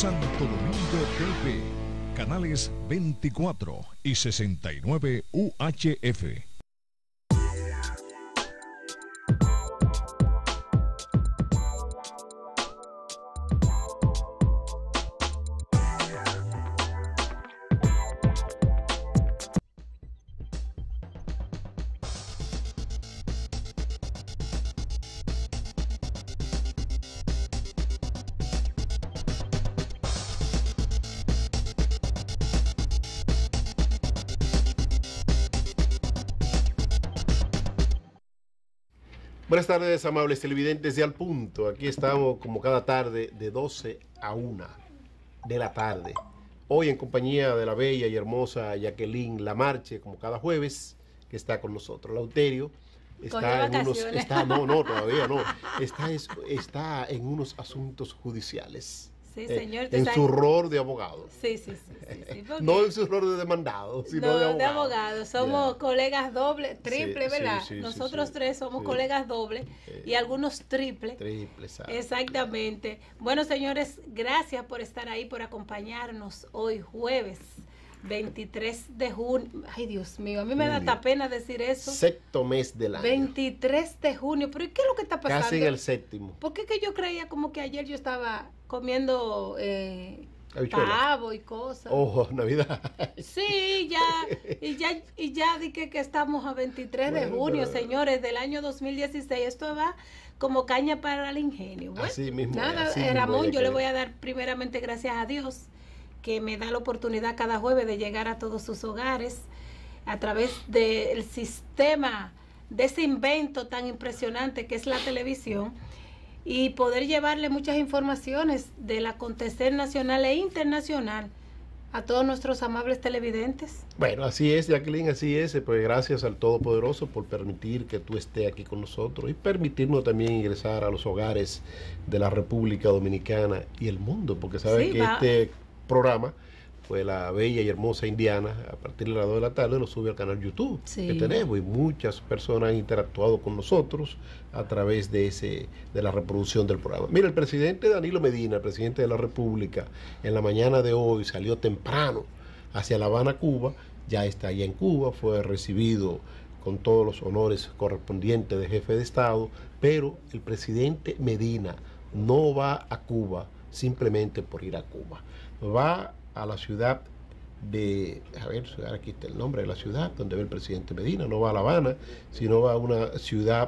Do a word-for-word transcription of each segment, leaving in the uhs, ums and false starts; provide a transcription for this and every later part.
Santo Domingo T V, canales veinticuatro y sesenta y nueve U H F. Buenas tardes, amables televidentes de Al Punto. Aquí estamos como cada tarde de doce a una de la tarde. Hoy en compañía de la bella y hermosa Jacqueline Lamarche, como cada jueves, que está con nosotros. Lauterio está en unos, está, no, no, todavía no. Está, es, está en unos asuntos judiciales. Sí, señor. Eh, en su rol de abogado. Sí, sí, sí. sí, sí no en su rol de demandado, sino no, de abogado. de abogado. Somos yeah. colegas dobles, triple, sí, ¿verdad? Sí, sí, Nosotros sí, tres somos sí. colegas dobles eh, y algunos triple. Triple, ¿sabes? Exactamente. Bueno, señores, gracias por estar ahí, por acompañarnos hoy jueves veintitrés de junio. Ay, Dios mío, a mí me da hasta pena decir eso. Sexto mes del año. veintitrés de junio. ¿Pero qué es lo que está pasando? Casi en el séptimo. ¿Por qué que yo creía como que ayer yo estaba comiendo eh, pavo y cosas? Ojo, oh, Navidad. Sí, ya, y ya, y ya dije que estamos a veintitrés bueno, de junio, pero... señores, del año dos mil dieciséis. Esto va como caña para el ingenio. Bueno, así mismo. Nada, así eh, Ramón, mismo yo le voy a dar primeramente gracias a Dios que me da la oportunidad cada jueves de llegar a todos sus hogares a través del sistema, de ese invento tan impresionante que es la televisión, y poder llevarle muchas informaciones del acontecer nacional e internacional a todos nuestros amables televidentes. Bueno, así es, Jacqueline, así es. Pues gracias al Todopoderoso por permitir que tú estés aquí con nosotros y permitirnos también ingresar a los hogares de la República Dominicana y el mundo, porque sabes sí, que va. este programa, pues la bella y hermosa Indiana, a partir de las dos de la tarde lo sube al canal YouTube sí. que tenemos, y muchas personas han interactuado con nosotros a través de ese de la reproducción del programa. Mira, el presidente Danilo Medina, el presidente de la República, en la mañana de hoy salió temprano hacia La Habana, Cuba. Ya está allá en Cuba, fue recibido con todos los honores correspondientes de jefe de Estado, pero el presidente Medina no va a Cuba simplemente por ir a Cuba. Va a la ciudad de, a ver, aquí está el nombre de la ciudad donde va el presidente Medina. No va a La Habana, sino va a una ciudad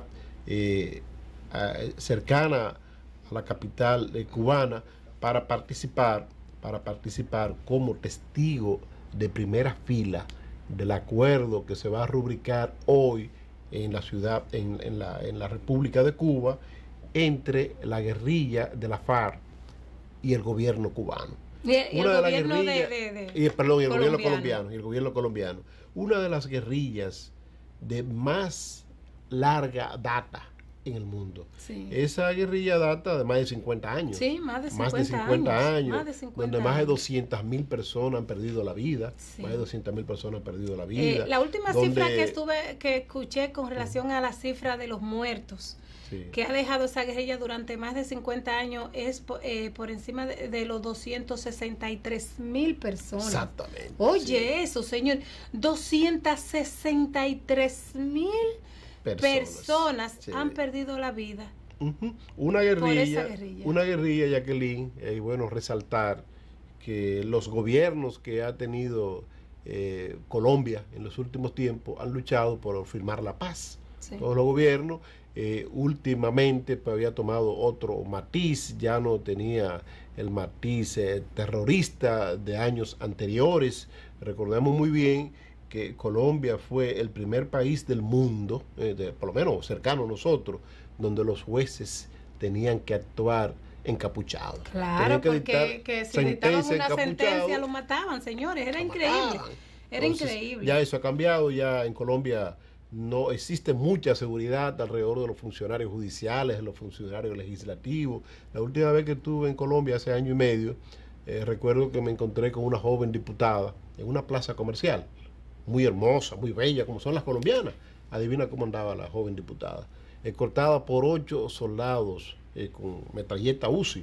eh, a, cercana a la capital eh, cubana para participar, para participar como testigo de primera fila del acuerdo que se va a rubricar hoy en la ciudad, en, en, la, en la República de Cuba, entre la guerrilla de la FARC y el gobierno cubano. Y el, y el gobierno de, de, de y, perdón, y el gobierno colombiano y el gobierno colombiano. Una de las guerrillas de más larga data en el mundo. Sí. Esa guerrilla data de más de cincuenta años. Sí, más de cincuenta, más de cincuenta años, años. Más de cincuenta donde más de doscientas mil personas han perdido la vida. Sí. Más de doscientas mil personas han perdido la vida. Eh, la última donde, cifra que estuve que escuché con relación a la cifra de los muertos sí. que ha dejado esa guerrilla durante más de cincuenta años es eh, por encima de, de los doscientos sesenta y tres mil personas. Exactamente. Oye, sí. eso, señor, doscientos sesenta y tres mil personas, personas sí. han perdido la vida. Uh-huh. Una guerrilla, guerrilla, una guerrilla, Jacqueline, y eh, bueno, resaltar que los gobiernos que ha tenido eh, Colombia en los últimos tiempos han luchado por firmar la paz. Sí. Todos los gobiernos eh, últimamente pues, había tomado otro matiz, ya no tenía el matiz eh, terrorista de años anteriores. Recordemos muy bien que Colombia fue el primer país del mundo, eh, de, por lo menos cercano a nosotros, donde los jueces tenían que actuar encapuchados. Claro, que porque que si dictaban una sentencia lo mataban, señores, era increíble. Era Entonces, increíble. Ya eso ha cambiado, ya en Colombia no existe mucha seguridad alrededor de los funcionarios judiciales, de los funcionarios legislativos. La última vez que estuve en Colombia, hace año y medio, eh, recuerdo que me encontré con una joven diputada en una plaza comercial, muy hermosa, muy bella, como son las colombianas. Adivina cómo andaba la joven diputada. Escoltada por ocho soldados eh, con metralleta U Z I,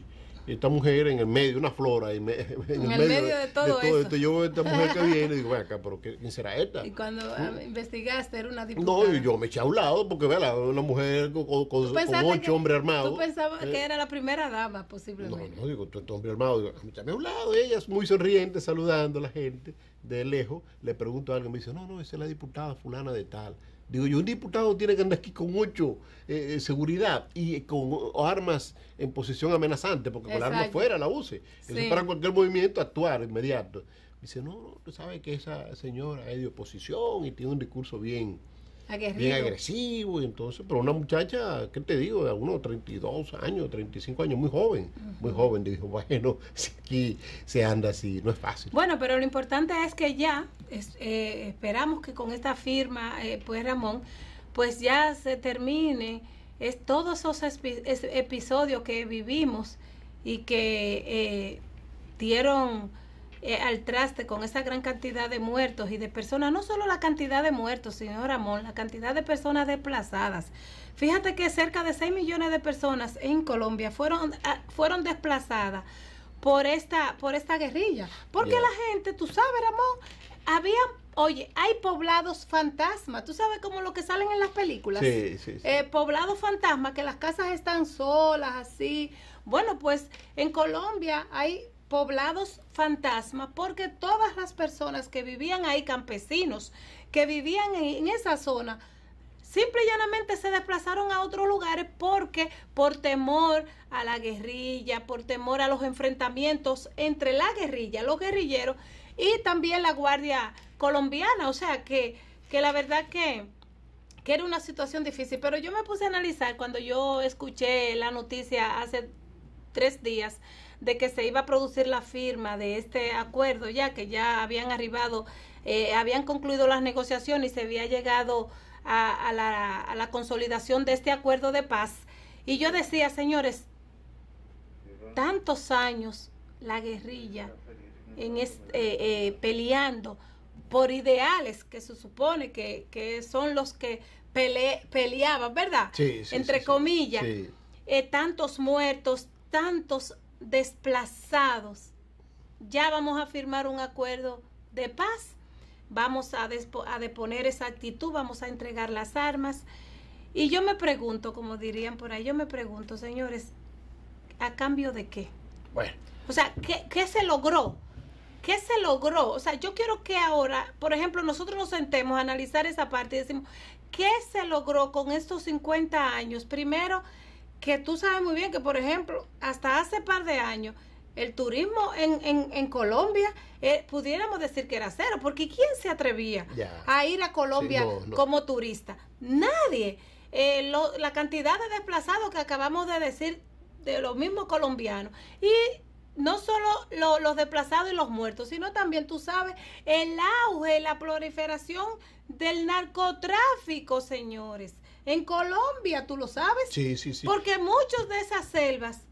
y esta mujer en el medio, una flora, en, en, en el, el medio, medio de todo, de todo eso. Esto, yo veo a esta mujer que viene y digo, ven acá, pero ¿quién será esta? Y cuando ¿Mm? investigaste, era una diputada. No, y yo me eché a un lado, porque vea, una mujer con, con, con ocho que, hombres armados. Tú pensabas eh, que era la primera dama, posiblemente. No, no, digo, tú este hombre armado, digo, me a un lado, ella es muy sonriente, saludando a la gente, de lejos, le pregunto algo, me dice, no, no, esa es la diputada fulana de tal. Digo yo, un diputado tiene que andar aquí con ocho eh, seguridad y con armas en posición amenazante, porque Exacto. con el arma fuera la use. Sí. Eso para cualquier movimiento actuar inmediato. Dice, no, no, tú sabes que esa señora es de oposición y tiene un discurso bien, bien agresivo. Y entonces, pero una muchacha, ¿qué te digo? De unos treinta y dos años, treinta y cinco años, muy joven, uh-huh. muy joven. Dijo, bueno, si aquí se anda así, no es fácil. Bueno, pero lo importante es que ya es, eh, esperamos que con esta firma, eh, pues Ramón, pues ya se termine es, todos esos espi- es, episodios que vivimos y que eh, dieron eh, al traste con esa gran cantidad de muertos y de personas, no solo la cantidad de muertos, señor Ramón, la cantidad de personas desplazadas. Fíjate que cerca de seis millones de personas en Colombia fueron, a, fueron desplazadas por esta, por esta guerrilla. Porque yeah. la gente, tú sabes, Ramón, había, oye, hay poblados fantasmas, tú sabes como lo que salen en las películas. Sí, sí, sí. Eh, poblados fantasmas, que las casas están solas, así. Bueno, pues en Colombia hay poblados fantasmas porque todas las personas que vivían ahí, campesinos, que vivían en, en esa zona, simple y llanamente se desplazaron a otros lugares porque por temor a la guerrilla, por temor a los enfrentamientos entre la guerrilla, los guerrilleros y también la Guardia Colombiana. O sea que, que la verdad que, que era una situación difícil. Pero yo me puse a analizar cuando yo escuché la noticia hace tres días de que se iba a producir la firma de este acuerdo, ya que ya habían arribado, eh, habían concluido las negociaciones y se había llegado a, a, la, a la consolidación de este acuerdo de paz. Y yo decía, señores, tantos años la guerrilla en este, eh, eh, peleando por ideales que se supone que, que son los que pele, peleaban, ¿verdad? Sí, sí, entre sí, comillas, sí. Eh, tantos muertos, tantos desplazados. Ya vamos a firmar un acuerdo de paz, vamos a, despo- a deponer esa actitud, vamos a entregar las armas. Y yo me pregunto, como dirían por ahí, yo me pregunto, señores, ¿a cambio de qué? Bueno. O sea, ¿qué, qué se logró? ¿Qué se logró? O sea, yo quiero que ahora, por ejemplo, nosotros nos sentemos a analizar esa parte y decimos, ¿qué se logró con estos cincuenta años? Primero, que tú sabes muy bien que, por ejemplo, hasta hace par de años, el turismo en, en, en Colombia, eh, pudiéramos decir que era cero, porque ¿quién se atrevía yeah. a ir a Colombia sí, no, no. como turista? Nadie. Eh, lo, la cantidad de desplazados que acabamos de decir de los mismos colombianos. Y no solo lo, los desplazados y los muertos, sino también, tú sabes, el auge, la proliferación del narcotráfico, señores. En Colombia, ¿tú lo sabes? Sí, sí, sí. Porque muchos de esas selvas,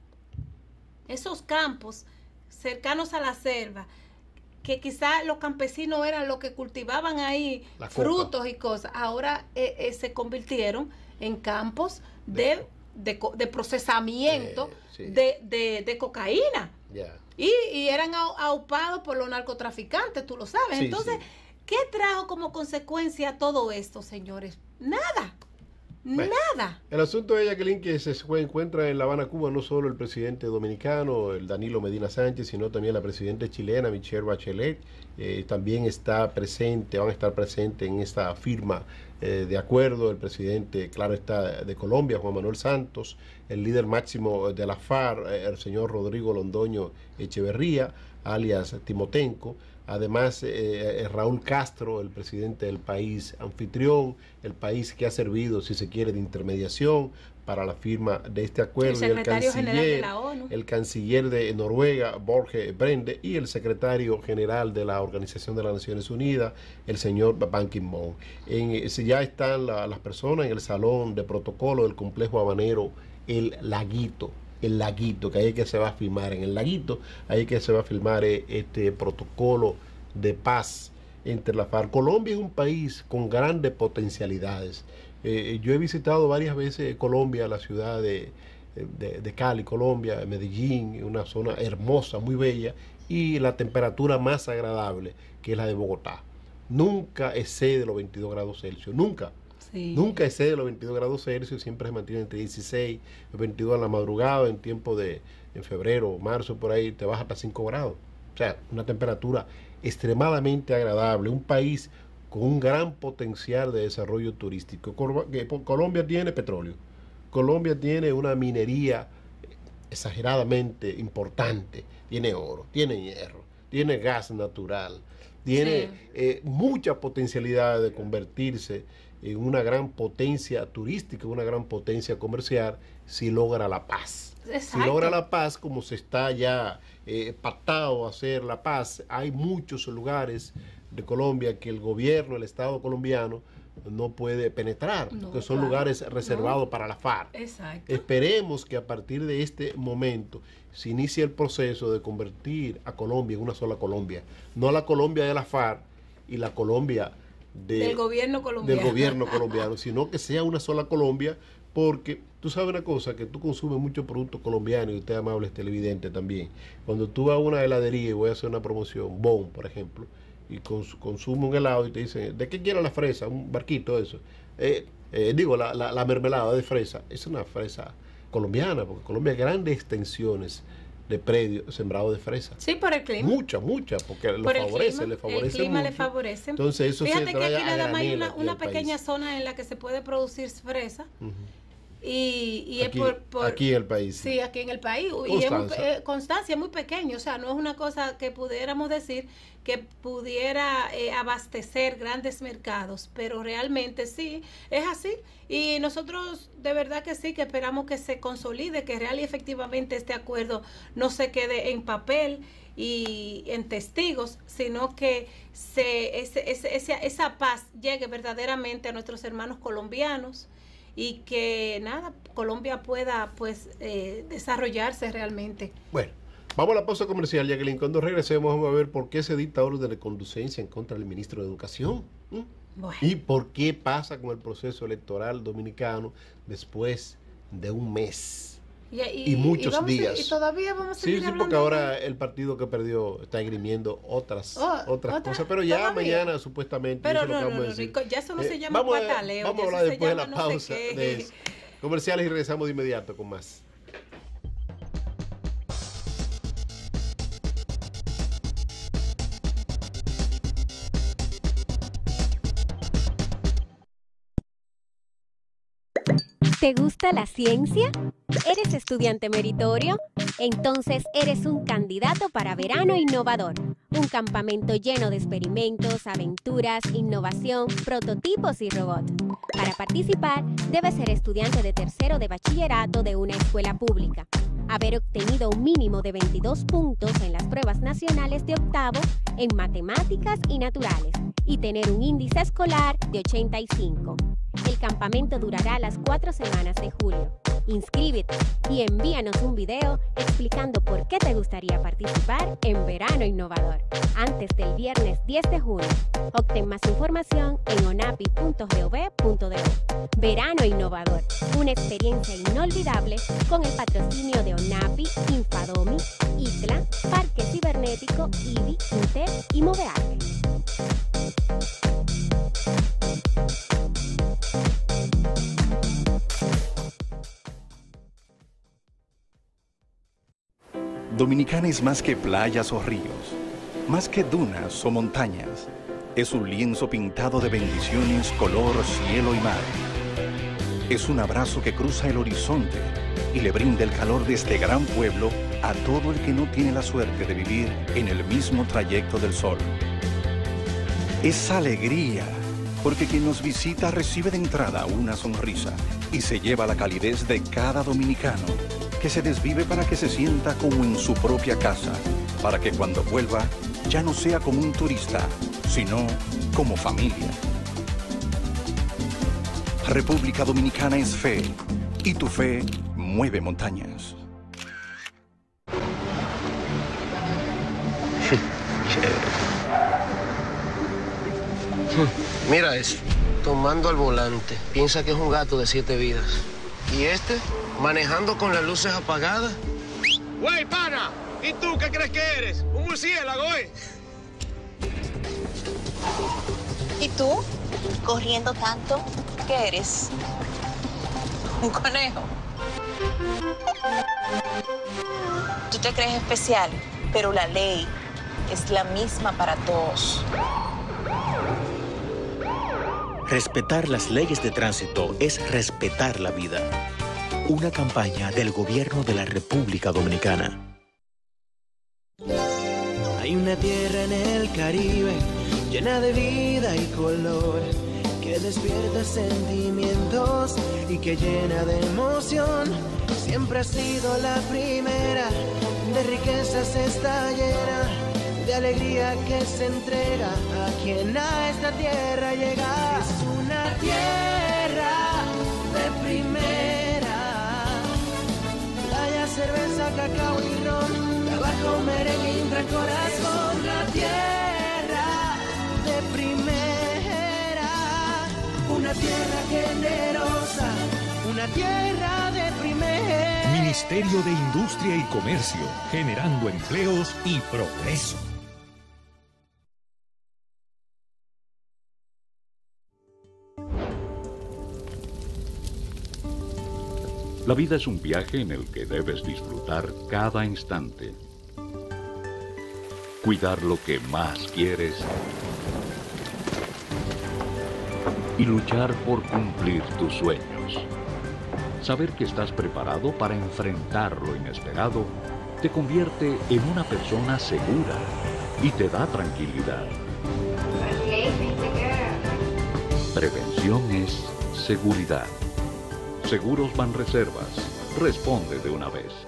esos campos cercanos a la selva, que quizás los campesinos eran los que cultivaban ahí la frutos coca. y cosas, ahora eh, eh, se convirtieron en campos de, de, de, de procesamiento eh, sí. de, de, de cocaína. Yeah. Y, y eran aupados por los narcotraficantes, tú lo sabes. Sí, Entonces, sí. ¿qué trajo como consecuencia todo esto, señores? Nada. Bueno, Nada. El asunto de Jacqueline, que se encuentra en La Habana, Cuba, no solo el presidente dominicano, el Danilo Medina Sánchez, sino también la presidenta chilena, Michelle Bachelet, eh, también está presente, van a estar presentes en esta firma eh, de acuerdo el presidente, claro está, de Colombia, Juan Manuel Santos, el líder máximo de la FARC, eh, el señor Rodrigo Londoño Echeverría, alias Timotenko. Además, eh, Raúl Castro, el presidente del país anfitrión, el país que ha servido, si se quiere, de intermediación para la firma de este acuerdo. El secretario y el canciller, general de la ONU. El canciller de Noruega, Borge Brende, y el secretario general de la Organización de las Naciones Unidas, el señor Ban Ki-moon. En, ya están la, las personas en el salón de protocolo del complejo habanero El Laguito. El Laguito, que ahí es que se va a firmar, en el Laguito, ahí es que se va a firmar este protocolo de paz entre la FARC. Colombia es un país con grandes potencialidades. Eh, yo he visitado varias veces Colombia, la ciudad de, de, de Cali, Colombia, Medellín, una zona hermosa, muy bella, y la temperatura más agradable, que es la de Bogotá. Nunca excede los veintidós grados Celsius, nunca. Sí. Nunca excede los veintidós grados Celsius, siempre se mantiene entre dieciséis y veintidós en la madrugada, en tiempo de en febrero, marzo, por ahí, te baja hasta cinco grados. O sea, una temperatura extremadamente agradable, un país con un gran potencial de desarrollo turístico. Colombia tiene petróleo, Colombia tiene una minería exageradamente importante, tiene oro, tiene hierro, tiene gas natural, tiene sí. eh, mucha potencialidad de convertirse en una gran potencia turística, una gran potencia comercial, si logra la paz. Exacto. Si logra la paz, como se está ya eh, pactado hacer la paz, hay muchos lugares de Colombia que el gobierno, el Estado colombiano, no puede penetrar, no, que son claro, lugares reservados no. para la FARC. Exacto. Esperemos que a partir de este momento se inicie el proceso de convertir a Colombia en una sola Colombia, no la Colombia de la FARC y la Colombia de, del gobierno colombiano, del gobierno colombiano, sino que sea una sola Colombia, porque tú sabes una cosa, que tú consumes muchos productos colombianos, y usted amable es televidente también. Cuando tú vas a una heladería y voy a hacer una promoción, Bon, por ejemplo, y cons consume un helado y te dicen, ¿de qué quiere la fresa? Un barquito, eso. Eh, eh, digo, la, la, la mermelada de fresa, es una fresa colombiana, porque Colombia hay grandes extensiones de predios sembrados de fresa. Sí, por el clima. Mucha, mucha, porque lo favorece, le favorece el clima mucho. le favorece. Entonces eso Fíjate se que aquí nada más hay una, una pequeña país. zona en la que se puede producir fresa. Uh-huh. Y, y aquí, es por, por aquí en el país. Sí, aquí en el país. Y es muy, eh, Constancia es muy pequeño, o sea, no es una cosa que pudiéramos decir que pudiera eh, abastecer grandes mercados, pero realmente sí, es así. Y nosotros de verdad que sí, que esperamos que se consolide, que real y efectivamente este acuerdo no se quede en papel y en testigos, sino que se, ese, ese, esa, esa paz llegue verdaderamente a nuestros hermanos colombianos, y que nada, Colombia pueda pues eh, desarrollarse realmente. Bueno, vamos a la pausa comercial, Jacqueline. Cuando regresemos vamos a ver por qué se dicta orden de reconducencia en contra del ministro de Educación. ¿Mm? Bueno. Y por qué pasa con el proceso electoral dominicano después de un mes. Y, y, y muchos y días. A, y todavía vamos a seguir sí, sí, porque ahora el partido que perdió está esgrimiendo otras, oh, otras otra, cosas, pero ya todavía. Mañana supuestamente. Pero no, no, no, no, ya eso no eh, se llama vamos pataleo. A, vamos a hablar después de la pausa no sé de eso. Comerciales y regresamos de inmediato con más. ¿Te gusta la ciencia? ¿Eres estudiante meritorio? Entonces eres un candidato para Verano Innovador, un campamento lleno de experimentos, aventuras, innovación, prototipos y robots. Para participar, debes ser estudiante de tercero de bachillerato de una escuela pública, haber obtenido un mínimo de veintidós puntos en las pruebas nacionales de octavo en matemáticas y naturales y tener un índice escolar de ochenta y cinco. El campamento durará las cuatro semanas de julio. Inscríbete y envíanos un video explicando por qué te gustaría participar en Verano Innovador antes del viernes diez de junio. Obtén más información en onapi punto gov punto do. Verano Innovador, una experiencia inolvidable con el patrocinio de ONAPI, Infadomi, ITLA, Parque Cibernético, I B I, Intel y Movearte. Dominicana es más que playas o ríos, más que dunas o montañas. Es un lienzo pintado de bendiciones, color, cielo y mar. Es un abrazo que cruza el horizonte y le brinda el calor de este gran pueblo a todo el que no tiene la suerte de vivir en el mismo trayecto del sol. Es alegría, porque quien nos visita recibe de entrada una sonrisa y se lleva la calidez de cada dominicano, que se desvive para que se sienta como en su propia casa, para que cuando vuelva ya no sea como un turista, sino como familia. República Dominicana es fe, y tu fe mueve montañas. Mira eso, tomando al volante, piensa que es un gato de siete vidas. ¿Y este? ¿Manejando con las luces apagadas? ¡Güey, pana! ¿Y tú qué crees que eres? ¿Un murciélago, eh? ¿Y tú? Corriendo tanto, ¿qué eres? ¿Un conejo? Tú te crees especial, pero la ley es la misma para todos. Respetar las leyes de tránsito es respetar la vida. Una campaña del Gobierno de la República Dominicana. Hay una tierra en el Caribe llena de vida y color, que despierta sentimientos y que llena de emoción. Siempre ha sido la primera, de riquezas está llena, de alegría que se entrega a quien a esta tierra llega. Es una tierra de primera, playa, cerveza, cacao y ron, tabaco, merengue y un gran corazón. La tierra de primera, una tierra generosa, una tierra de primera. Ministerio de Industria y Comercio, generando empleos y progreso. La vida es un viaje en el que debes disfrutar cada instante. Cuidar lo que más quieres y luchar por cumplir tus sueños. Saber que estás preparado para enfrentar lo inesperado te convierte en una persona segura y te da tranquilidad. Prevención es seguridad. Seguros Banreservas. Responde de una vez.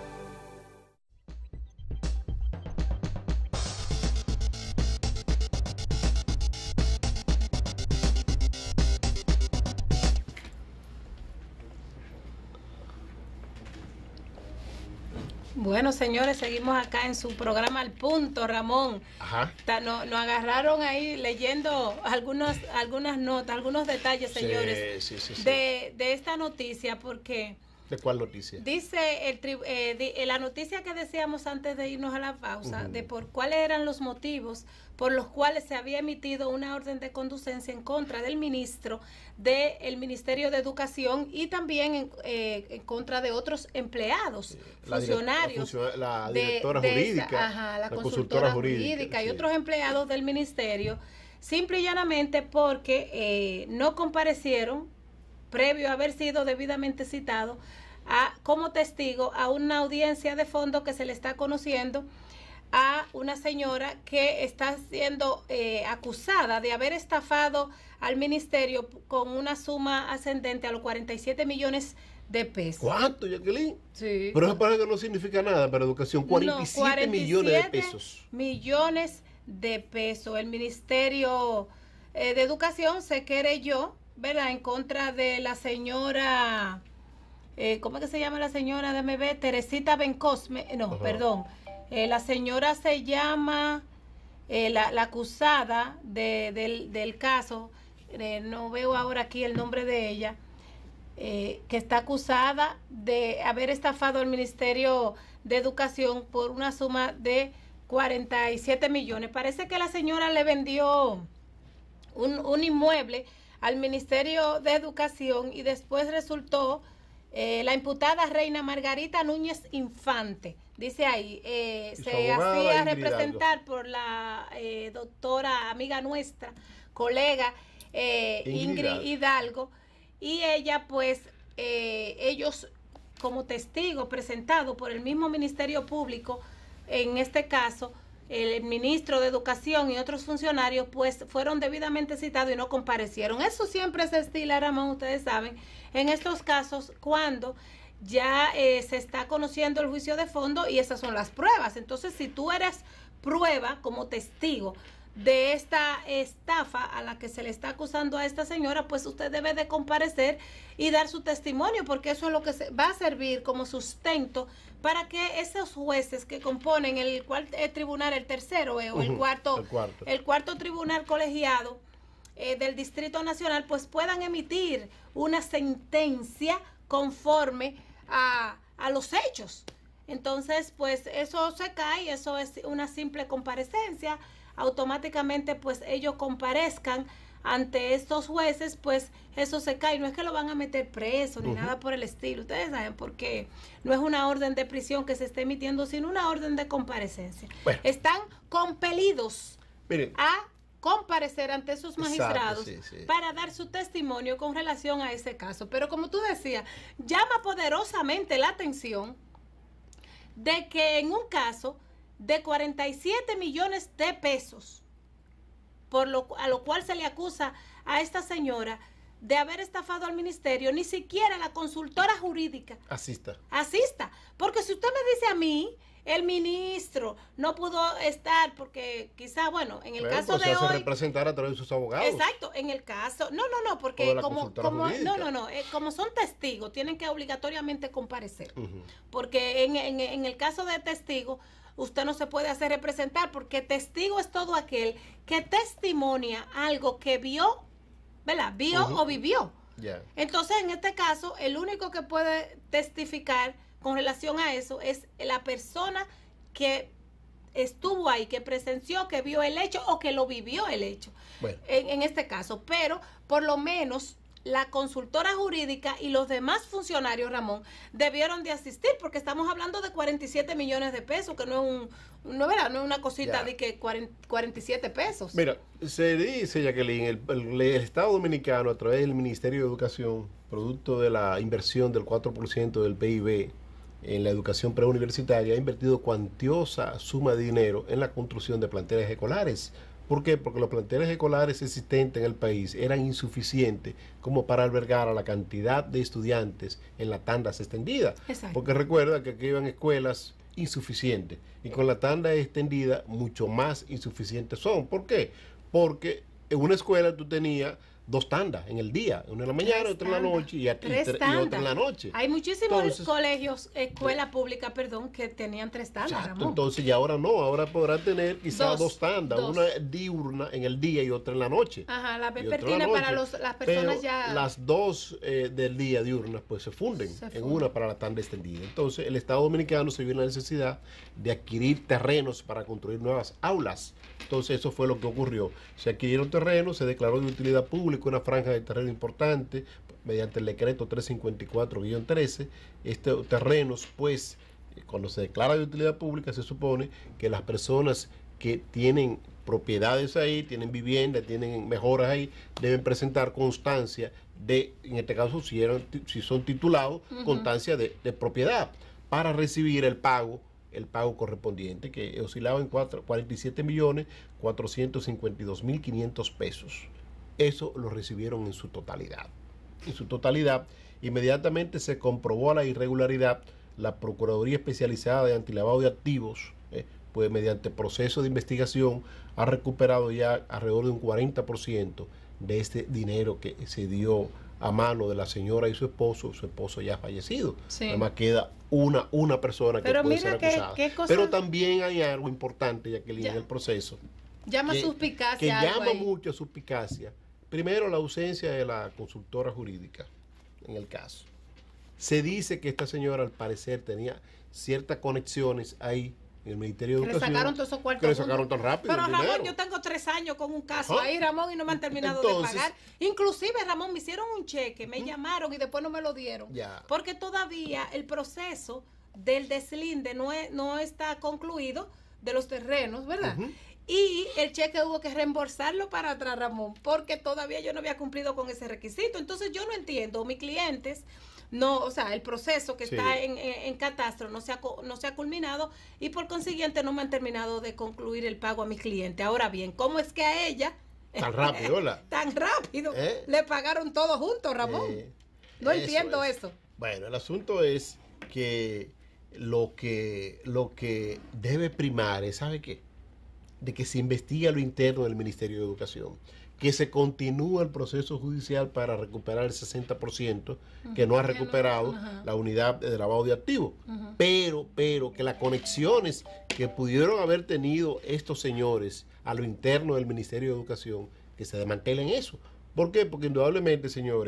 Bueno, señores, seguimos acá en su programa Al Punto, Ramón. Ajá. Nos no agarraron ahí leyendo algunos, algunas notas, algunos detalles, señores, sí, sí, sí, sí. De, de esta noticia, porque... ¿De cuál noticia? Dice el, eh, de, la noticia que decíamos antes de irnos a la pausa, uh-huh. de por cuáles eran los motivos por los cuales se había emitido una orden de conducencia en contra del ministro del Ministerio de Educación y también en, eh, en contra de otros empleados, la funcionarios. Direct, la, la directora de, jurídica. De esa, ajá, la, la consultora, consultora jurídica, jurídica y sí. otros empleados del ministerio, simple y llanamente porque eh, no comparecieron, previo a haber sido debidamente citado, a, como testigo a una audiencia de fondo que se le está conociendo a una señora que está siendo eh, acusada de haber estafado al ministerio con una suma ascendente a los cuarenta y siete millones de pesos. ¿Cuánto, Jacqueline? Sí. Pero eso parece que no significa nada para educación. cuarenta y siete, no, cuarenta y siete millones de pesos. Millones de pesos. El Ministerio eh, de Educación se querelló, ¿verdad?, en contra de la señora, eh, ¿cómo es que se llama la señora? Déjame ver, Teresita Bencosme, no, uh-huh. perdón, eh, la señora se llama, eh, la, la acusada de, del, del caso, eh, no veo ahora aquí el nombre de ella, eh, que está acusada de haber estafado al Ministerio de Educación por una suma de cuarenta y siete millones. Parece que la señora le vendió un, un inmueble al Ministerio de Educación y después resultó eh, la imputada Reina Margarita Núñez Infante, dice ahí, eh, se hacía representar por la eh, doctora amiga nuestra, colega eh, Ingrid, Ingrid Hidalgo, y ella pues, eh, ellos como testigo presentado por el mismo Ministerio Público, en este caso, el ministro de Educación y otros funcionarios, pues fueron debidamente citados y no comparecieron. Eso siempre se estila, Ramón, ustedes saben, en estos casos cuando ya eh, se está conociendo el juicio de fondo y esas son las pruebas. Entonces, si tú eres prueba como testigo de esta estafa a la que se le está acusando a esta señora, pues usted debe de comparecer y dar su testimonio, porque eso es lo que se, va a servir como sustento para que esos jueces que componen el cuarto el tribunal, el tercero eh, o el, uh-huh, cuarto, el cuarto el cuarto tribunal colegiado eh, del Distrito Nacional, pues puedan emitir una sentencia conforme a, a los hechos. Entonces, pues eso se cae, eso es una simple comparecencia. Automáticamente, pues ellos comparezcan ante estos jueces, pues eso se cae. No es que lo van a meter preso ni uh-huh. nada por el estilo. Ustedes saben, porque no es una orden de prisión que se esté emitiendo, sino una orden de comparecencia. Bueno. Están compelidos Miren. a comparecer ante esos magistrados Exacto, sí, sí. para dar su testimonio con relación a ese caso. Pero como tú decías, llama poderosamente la atención de que en un caso de cuarenta y siete millones de pesos, por lo, a lo cual se le acusa a esta señora de haber estafado al ministerio, ni siquiera la consultora jurídica asista. Asista. Porque si usted me dice a mí, el ministro no pudo estar porque quizá, bueno, en el bueno, caso pues de se hoy... representar a través de sus abogados. Exacto, en el caso... No, no, no, porque como... como no, no, no, eh, como son testigos, tienen que obligatoriamente comparecer. Uh-huh. Porque en, en, en el caso de testigo, usted no se puede hacer representar porque testigo es todo aquel que testimonia algo que vio, ¿verdad? Vio uh-huh. o vivió. Yeah. Entonces, en este caso, el único que puede testificar con relación a eso es la persona que estuvo ahí, que presenció, que vio el hecho o que lo vivió el hecho, bueno. en, en este caso. Pero por lo menos la consultora jurídica y los demás funcionarios, Ramón, debieron de asistir, porque estamos hablando de cuarenta y siete millones de pesos, que no es un no, ¿verdad? No es una cosita ya. de que cuarenta y siete pesos. Mira, se dice, Jacqueline, el, el, el Estado Dominicano, a través del Ministerio de Educación, producto de la inversión del cuatro por ciento del P I B en la educación preuniversitaria, ha invertido cuantiosa suma de dinero en la construcción de planteles escolares. ¿Por qué? Porque los planteles escolares existentes en el país eran insuficientes como para albergar a la cantidad de estudiantes en la tandas extendida. Exacto. Porque recuerda que aquí iban escuelas insuficientes y con la tanda extendida mucho más insuficientes son. ¿Por qué? Porque en una escuela tú tenías dos tandas en el día, una en la mañana, Tres otra en la noche y, y, y otra en la noche. Hay muchísimos entonces, colegios, escuela pública, perdón, que tenían tres tandas, exacto, Ramón. Entonces, y ahora no, ahora podrán tener quizás dos, dos tandas, dos. una diurna en el día y otra en la noche. Ajá, la vespertina para los, las personas Pero ya... las dos eh, del día diurnas pues se funden se en funden. una para la tanda extendida. Entonces, el Estado Dominicano se vio en la necesidad de adquirir terrenos para construir nuevas aulas. Entonces, eso fue lo que ocurrió. Se adquirieron terrenos, se declaró de utilidad pública una franja de terreno importante mediante el decreto trescientos cincuenta y cuatro guion trece. Estos terrenos, pues, cuando se declara de utilidad pública, se supone que las personas que tienen propiedades ahí, tienen vivienda, tienen mejoras ahí, deben presentar constancia de, en este caso, si, eran, si son titulados, uh-huh. constancia de, de propiedad para recibir el pago el pago correspondiente, que oscilaba en cuarenta y siete millones cuatrocientos cincuenta y dos mil quinientos pesos. Eso lo recibieron en su totalidad. En su totalidad, inmediatamente se comprobó la irregularidad. La Procuraduría Especializada de Antilavado de Activos, eh, pues mediante proceso de investigación, ha recuperado ya alrededor de un cuarenta por ciento de este dinero que se dio a mano de la señora y su esposo, su esposo ya fallecido. Sí. Además queda una, una persona que Pero puede mira ser que, acusada. ¿qué cosa? Pero también hay algo importante, Jacqueline, en el proceso. Llama que, suspicacia. Que llama ahí. mucho a suspicacia. Primero, la ausencia de la consultora jurídica en el caso. Se dice que esta señora, al parecer, tenía ciertas conexiones ahí en el Ministerio de que Educación. Le sacaron todos esos cuartos. Que le sacaron tan rápido. Pero Ramón, dinero. Yo tengo tres años con un caso ¿Ah? ahí, Ramón, y no me han terminado Entonces, de pagar. Inclusive, Ramón, me hicieron un cheque, me ¿Mm? llamaron y después no me lo dieron. Ya. Porque todavía el proceso del deslinde no, es, no está concluido de los terrenos, ¿verdad? Uh-huh. Y el cheque hubo que reembolsarlo para atrás, Ramón, porque todavía yo no había cumplido con ese requisito. Entonces yo no entiendo, mis clientes, no, o sea, el proceso que sí. está en, en, en catastro no se, ha, no se ha culminado y por consiguiente no me han terminado de concluir el pago a mis clientes. Ahora bien, ¿cómo es que a ella... Tan rápido, ¿verdad? Tan rápido, ¿Eh? le pagaron todo junto, Ramón. Eh, no eso entiendo es. eso. Bueno, el asunto es que lo que, lo que debe primar es, ¿sabe qué? De que se investigue lo interno del Ministerio de Educación, que se continúe el proceso judicial para recuperar el sesenta por ciento que no ha recuperado uh-huh. la unidad de lavado de activos, uh-huh. pero, pero que las conexiones que pudieron haber tenido estos señores a lo interno del Ministerio de Educación, que se desmantelen eso. ¿Por qué? Porque indudablemente, señores,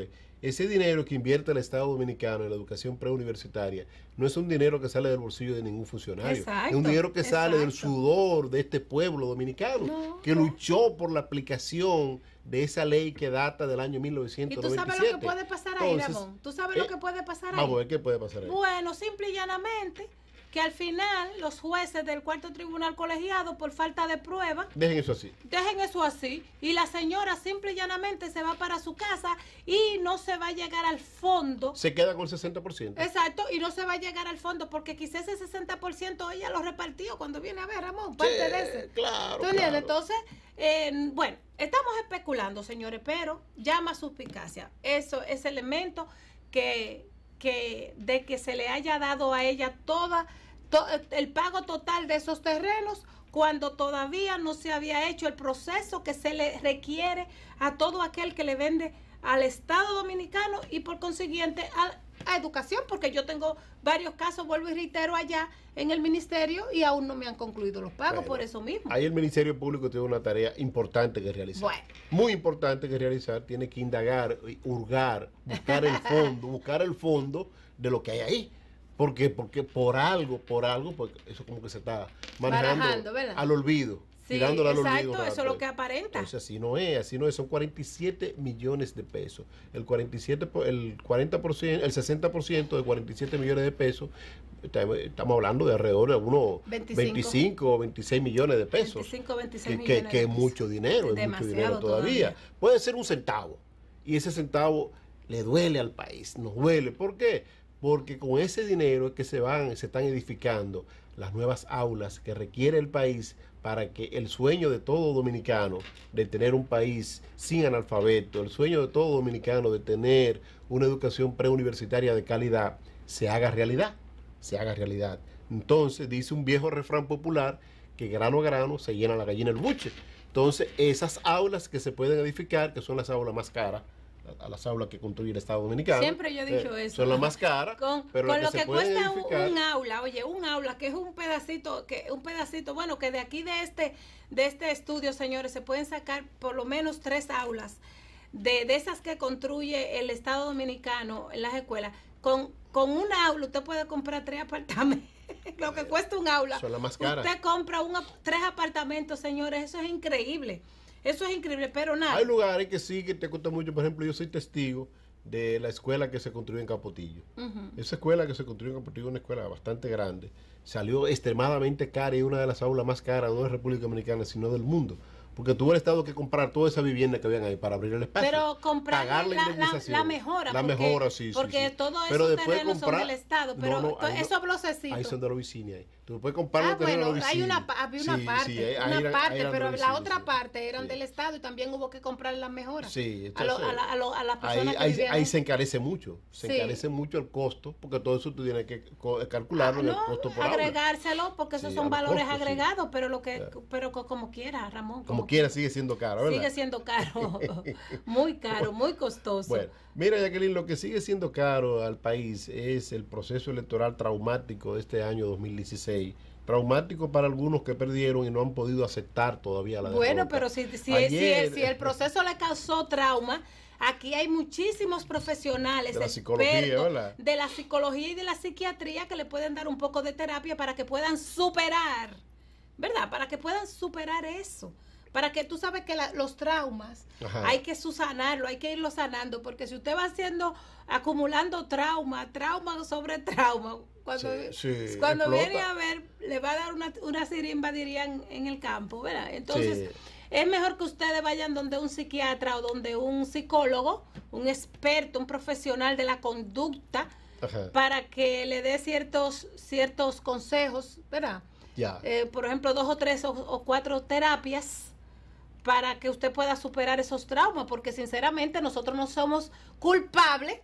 ese dinero que invierte el Estado Dominicano en la educación preuniversitaria no es un dinero que sale del bolsillo de ningún funcionario. Exacto, es un dinero que exacto. sale del sudor de este pueblo dominicano no, que no. luchó por la aplicación de esa ley que data del año mil novecientos noventa y siete. ¿Y tú sabes lo que puede pasar ahí, Entonces, Ramón? ¿Tú sabes eh, lo que puede pasar ahí? Vamos a ver qué puede pasar ahí. Bueno, simple y llanamente, que al final los jueces del cuarto tribunal colegiado, por falta de prueba, dejen eso así. Dejen eso así. Y la señora simple y llanamente se va para su casa y no se va a llegar al fondo. Se queda con el sesenta por ciento. Exacto, y no se va a llegar al fondo porque quizás ese sesenta por ciento ella lo repartió cuando viene a ver, Ramón, parte sí, de ese. Claro, ¿Tú entiendes? Claro. Entonces, eh, bueno, estamos especulando, señores, pero llama a suspicacia. Eso, ese elemento que, que de que se le haya dado a ella toda to, el pago total de esos terrenos cuando todavía no se había hecho el proceso que se le requiere a todo aquel que le vende al Estado Dominicano y por consiguiente a, a educación, porque yo tengo varios casos, vuelvo y reitero, allá en el ministerio y aún no me han concluido los pagos, bueno, por eso mismo. Ahí el Ministerio Público tiene una tarea importante que realizar. Bueno. Muy importante que realizar, tiene que indagar, hurgar, buscar el fondo, buscar el fondo de lo que hay ahí. ¿Por qué? Porque por algo, por algo, pues eso como que se está manejando al olvido. Sí, exacto, al olvido, eso es lo que aparenta. Entonces así no es, así no es, son cuarenta y siete millones de pesos. El cuarenta y siete, el cuarenta por ciento, el sesenta por ciento de cuarenta y siete millones de pesos, estamos hablando de alrededor de unos veinticinco o veintiséis millones de pesos. veinticinco, veintiséis que, millones que, que es mucho dinero, es mucho dinero todavía. todavía. Puede ser un centavo, y ese centavo le duele al país, nos duele. ¿Por qué? Porque con ese dinero es que se van, se están edificando las nuevas aulas que requiere el país para que el sueño de todo dominicano de tener un país sin analfabeto, el sueño de todo dominicano de tener una educación preuniversitaria de calidad, se haga realidad, se haga realidad. Entonces, dice un viejo refrán popular que grano a grano se llena la gallina el buche. Entonces, esas aulas que se pueden edificar, que son las aulas más caras, a las aulas que construye el Estado Dominicano. Siempre yo he dicho eh, eso. Son las más caras. Con, pero con lo que, que cuesta un, un aula, oye, un aula que es un pedacito, que un pedacito, bueno, que de aquí de este, de este estudio, señores, se pueden sacar por lo menos tres aulas de, de esas que construye el Estado Dominicano en las escuelas. Con, con un aula usted puede comprar tres apartamentos. Lo que cuesta un aula. Son las más caras. Usted compra un, tres apartamentos, señores, eso es increíble. Eso es increíble, pero nada. Hay lugares que sí, que te cuesta mucho. Por ejemplo, yo soy testigo de la escuela que se construyó en Capotillo. Uh-huh. Esa escuela que se construyó en Capotillo es una escuela bastante grande. Salió extremadamente cara y una de las aulas más caras, no de la República Dominicana, sino del mundo. Porque tuvo el Estado que comprar toda esa vivienda que habían ahí para abrir el espacio. Pero comprar la, la, la, la mejora. La porque, mejora, sí, sí. Porque sí. todos pero esos terrenos comprar, son del Estado. Pero no, no, eso habló Cecito. Ahí son de la oficina. Ahí. Tú puedes comprar ah, los terrenos bueno, de la hay una, había una sí, parte, sí, ahí, una ahí eran, parte ahí pero la, la otra sí. parte eran sí. del Estado y también hubo que comprar las mejoras. Sí, entonces, a, lo, a, la, a, lo, a las personas ahí, que ahí, vivían ahí se encarece mucho. Se sí. encarece mucho el costo, porque todo eso tú tienes que calcularlo ah, en el costo por agregárselo, aula. porque esos sí, son valores costo, agregados, sí. pero lo que claro. pero como quiera, Ramón. Como, como quiera sigue siendo caro, ¿verdad? Sigue siendo caro. Muy caro, muy costoso. Bueno, mira, Jacqueline, lo que sigue siendo caro al país es el proceso electoral traumático de este año dos mil dieciséis. Traumático para algunos que perdieron y no han podido aceptar todavía la derrota. Bueno, pero si, si, Ayer, si, si el proceso le causó trauma, aquí hay muchísimos profesionales de la psicología, ¿verdad? de la psicología y de la psiquiatría que le pueden dar un poco de terapia para que puedan superar, ¿verdad? Para que puedan superar eso. Para que tú sabes que la, los traumas Ajá. hay que subsanarlo, hay que irlo sanando, porque si usted va haciendo, acumulando trauma, trauma sobre trauma, cuando, sí, sí, cuando viene a ver, le va a dar una, una sirimba, dirían, en el campo, ¿verdad? Entonces, sí. es mejor que ustedes vayan donde un psiquiatra o donde un psicólogo, un experto, un profesional de la conducta, Ajá. para que le dé ciertos, ciertos consejos, ¿verdad? Ya. Eh, por ejemplo, dos o tres o, o cuatro terapias para que usted pueda superar esos traumas, porque sinceramente nosotros no somos culpables.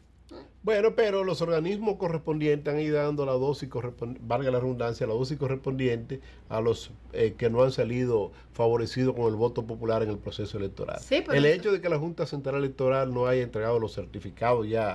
Bueno, pero los organismos correspondientes han ido dando la dosis correspondiente, valga la redundancia, la dosis correspondiente a los eh, que no han salido favorecidos con el voto popular en el proceso electoral. Sí, el hecho de que la Junta Central Electoral no haya entregado los certificados ya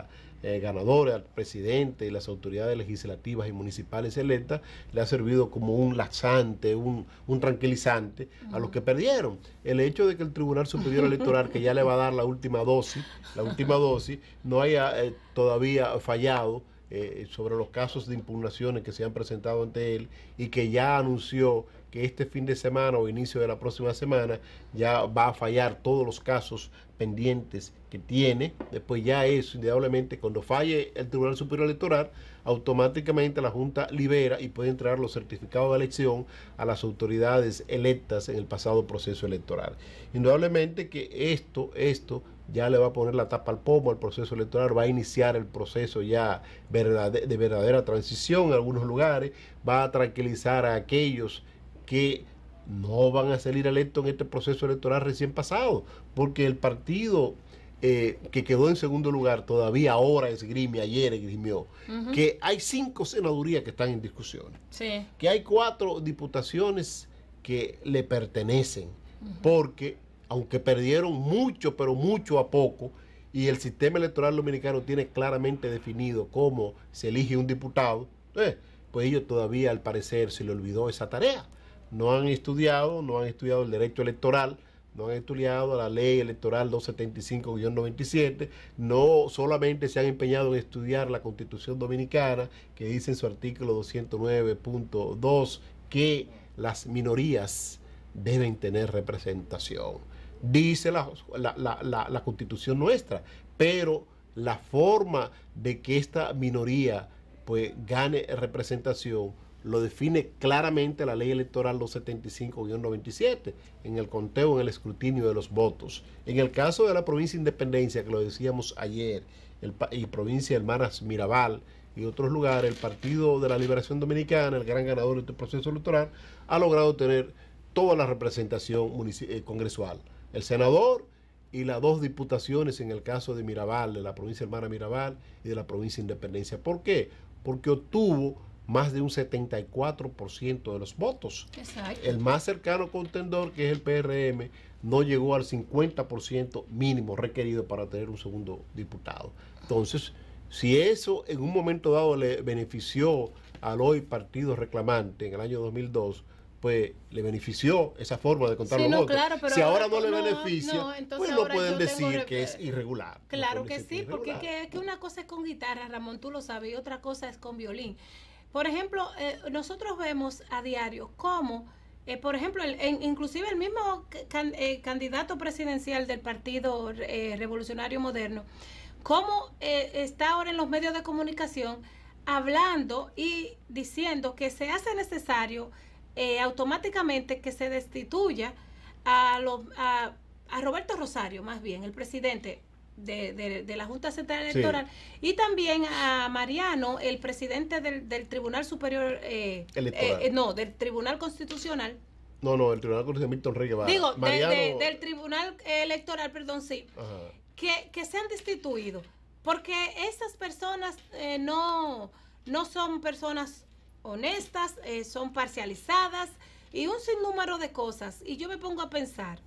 eh, ganadores, al presidente y las autoridades legislativas y municipales electas, le ha servido como un laxante, un, un tranquilizante uh-huh. a los que perdieron. El hecho de que el Tribunal Superior Electoral, que ya le va a dar la última dosis, la última dosis, no haya eh, todavía fallado eh, sobre los casos de impugnaciones que se han presentado ante él y que ya anunció que este fin de semana o inicio de la próxima semana ya va a fallar todos los casos pendientes que tiene. Después ya eso, indudablemente, cuando falle el Tribunal Superior Electoral, automáticamente la Junta libera y puede entregar los certificados de elección a las autoridades electas en el pasado proceso electoral. Indudablemente que esto, esto ya le va a poner la tapa al pomo al proceso electoral, va a iniciar el proceso ya verdad- de verdadera transición en algunos lugares, va a tranquilizar a aquellos que no van a salir electos en este proceso electoral recién pasado, porque el partido eh, que quedó en segundo lugar todavía ahora esgrime, ayer esgrimió, uh-huh. que hay cinco senadurías que están en discusión, sí. que hay cuatro diputaciones que le pertenecen, uh-huh. porque aunque perdieron mucho, pero mucho a poco, y el sistema electoral dominicano tiene claramente definido cómo se elige un diputado, eh, pues ellos todavía al parecer se le olvidó esa tarea. No han estudiado, no han estudiado el derecho electoral, no han estudiado la ley electoral doscientos setenta y cinco guión noventa y siete, no solamente se han empeñado en estudiar la Constitución Dominicana, que dice en su artículo doscientos nueve punto dos que las minorías deben tener representación. Dice la, la, la, la, la Constitución nuestra, pero la forma de que esta minoría pues gane representación lo define claramente la ley electoral doscientos setenta y cinco guión noventa y siete, en el conteo, en el escrutinio de los votos. En el caso de la provincia de Independencia, que lo decíamos ayer, el, y provincia de Hermanas Mirabal y otros lugares, el Partido de la Liberación Dominicana, el gran ganador de este proceso electoral, ha logrado tener toda la representación eh, congresual. El senador y las dos diputaciones en el caso de Mirabal, de la provincia de Hermanas Mirabal y de la provincia de Independencia. ¿Por qué? Porque obtuvo más de un setenta y cuatro por ciento de los votos. Exacto. El más cercano contendor, que es el P R M, no llegó al cincuenta por ciento mínimo requerido para tener un segundo diputado. Entonces, si eso en un momento dado le benefició al hoy partido reclamante en el año dos mil dos, pues le benefició esa forma de contar sí, los no, votos. Claro, pero si ahora, ahora no le no, beneficia, no, pues no pueden decir tengo... que es irregular. Claro no que sí, que porque es que, que una cosa es con guitarra, Ramón, tú lo sabes, y otra cosa es con violín. Por ejemplo, eh, nosotros vemos a diario cómo, eh, por ejemplo, el, en, inclusive el mismo can, eh, candidato presidencial del Partido eh, Revolucionario Moderno, cómo eh, está ahora en los medios de comunicación hablando y diciendo que se hace necesario eh, automáticamente que se destituya a, lo, a, a Roberto Rosario, más bien, el presidente De, de, de la Junta Central Electoral, sí. Y también a Mariano, el presidente del, del Tribunal Superior eh, Electoral. Eh, no, del Tribunal Constitucional. No, no, el Tribunal Constitucional Milton Rey Guevara. Digo, Mariano... de, de, del Tribunal Electoral, perdón, sí. Ajá. Que, que se han destituido. Porque esas personas eh, no, no son personas honestas, eh, son parcializadas y un sinnúmero de cosas. Y yo me pongo a pensar,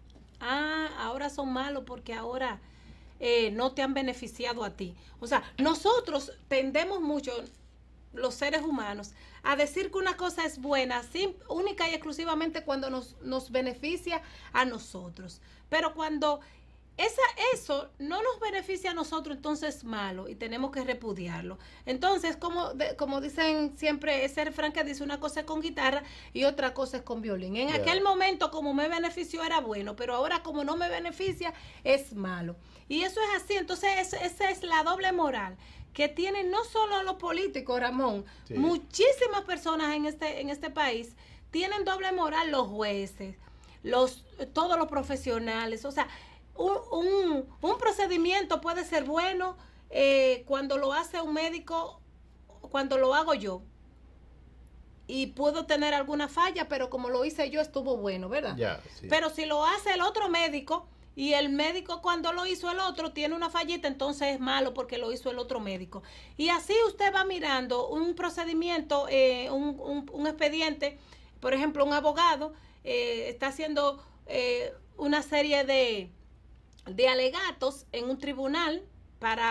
ah, ahora son malos porque ahora eh, no te han beneficiado a ti. O sea, nosotros tendemos mucho, los seres humanos, a decir que una cosa es buena, sin, única y exclusivamente cuando nos, nos beneficia a nosotros. Pero cuando esa, eso no nos beneficia a nosotros, entonces es malo y tenemos que repudiarlo. Entonces, como, de, como dicen siempre, ese refrán que dice una cosa es con guitarra y otra cosa es con violín. En yeah. aquel momento, como me benefició, era bueno, pero ahora como no me beneficia, es malo. Y eso es así. Entonces, es, esa es la doble moral que tienen no solo los políticos, Ramón, sí. muchísimas personas en este, en este país tienen doble moral, los jueces, los, todos los profesionales, o sea, Un, un, un procedimiento puede ser bueno eh, cuando lo hace un médico, cuando lo hago yo. Y puedo tener alguna falla, pero como lo hice yo estuvo bueno, ¿verdad? Yeah, sí. Pero si lo hace el otro médico y el médico cuando lo hizo el otro tiene una fallita, entonces es malo porque lo hizo el otro médico. Y así usted va mirando un procedimiento, eh, un, un, un expediente, por ejemplo, un abogado eh, está haciendo eh, una serie de... de alegatos en un tribunal para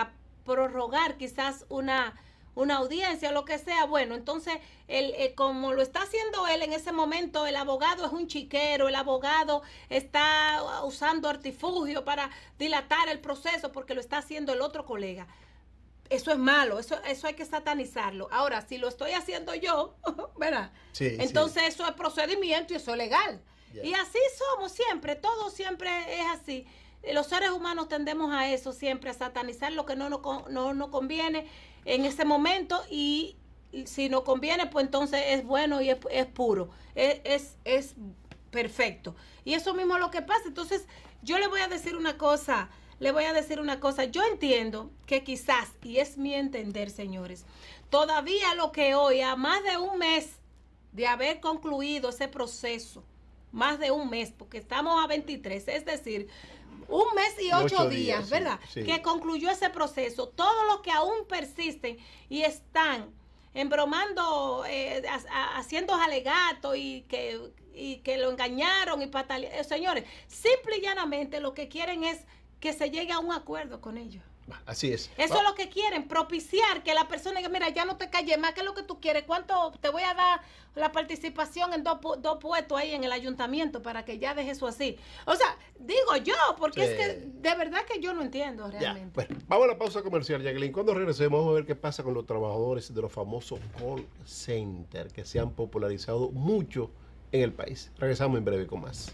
prorrogar quizás una, una audiencia o lo que sea. Bueno, entonces, el, eh, como lo está haciendo él en ese momento, el abogado es un chiquero, el abogado está usando artifugio para dilatar el proceso porque lo está haciendo el otro colega. Eso es malo, eso, eso hay que satanizarlo. Ahora, si lo estoy haciendo yo, ¿verdad? Sí, entonces sí. eso es procedimiento y eso es legal. Yeah. Y así somos siempre, todo siempre es así. Los seres humanos tendemos a eso siempre, a satanizar lo que no nos no, no conviene en ese momento, y si nos conviene, pues entonces es bueno y es, es puro, es, es, es perfecto. Y eso mismo es lo que pasa. Entonces, yo le voy a decir una cosa, le voy a decir una cosa. Yo entiendo que quizás, y es mi entender, señores, todavía lo que hoy, a más de un mes de haber concluido ese proceso, más de un mes, porque estamos a veintitrés, es decir, un mes y ocho, ocho días, días, ¿verdad? Sí, sí. Que concluyó ese proceso. Todos los que aún persisten y están embromando, eh, a, a, haciendo alegatos y que, y que lo engañaron y patalearon. Eh, señores, simple y llanamente lo que quieren es que se llegue a un acuerdo con ellos. Así es. Eso Va. es lo que quieren, propiciar que la persona diga, mira, ya no te calles más, ¿qué es lo que tú quieres? ¿Cuánto te voy a dar la participación en dos, dos puestos ahí en el ayuntamiento para que ya dejes eso así? O sea, digo yo, porque sí. es que de verdad que yo no entiendo realmente. Ya. Bueno, vamos a la pausa comercial, Jacqueline. Cuando regresemos vamos a ver qué pasa con los trabajadores de los famosos call center que se han popularizado mucho en el país. Regresamos en breve con más.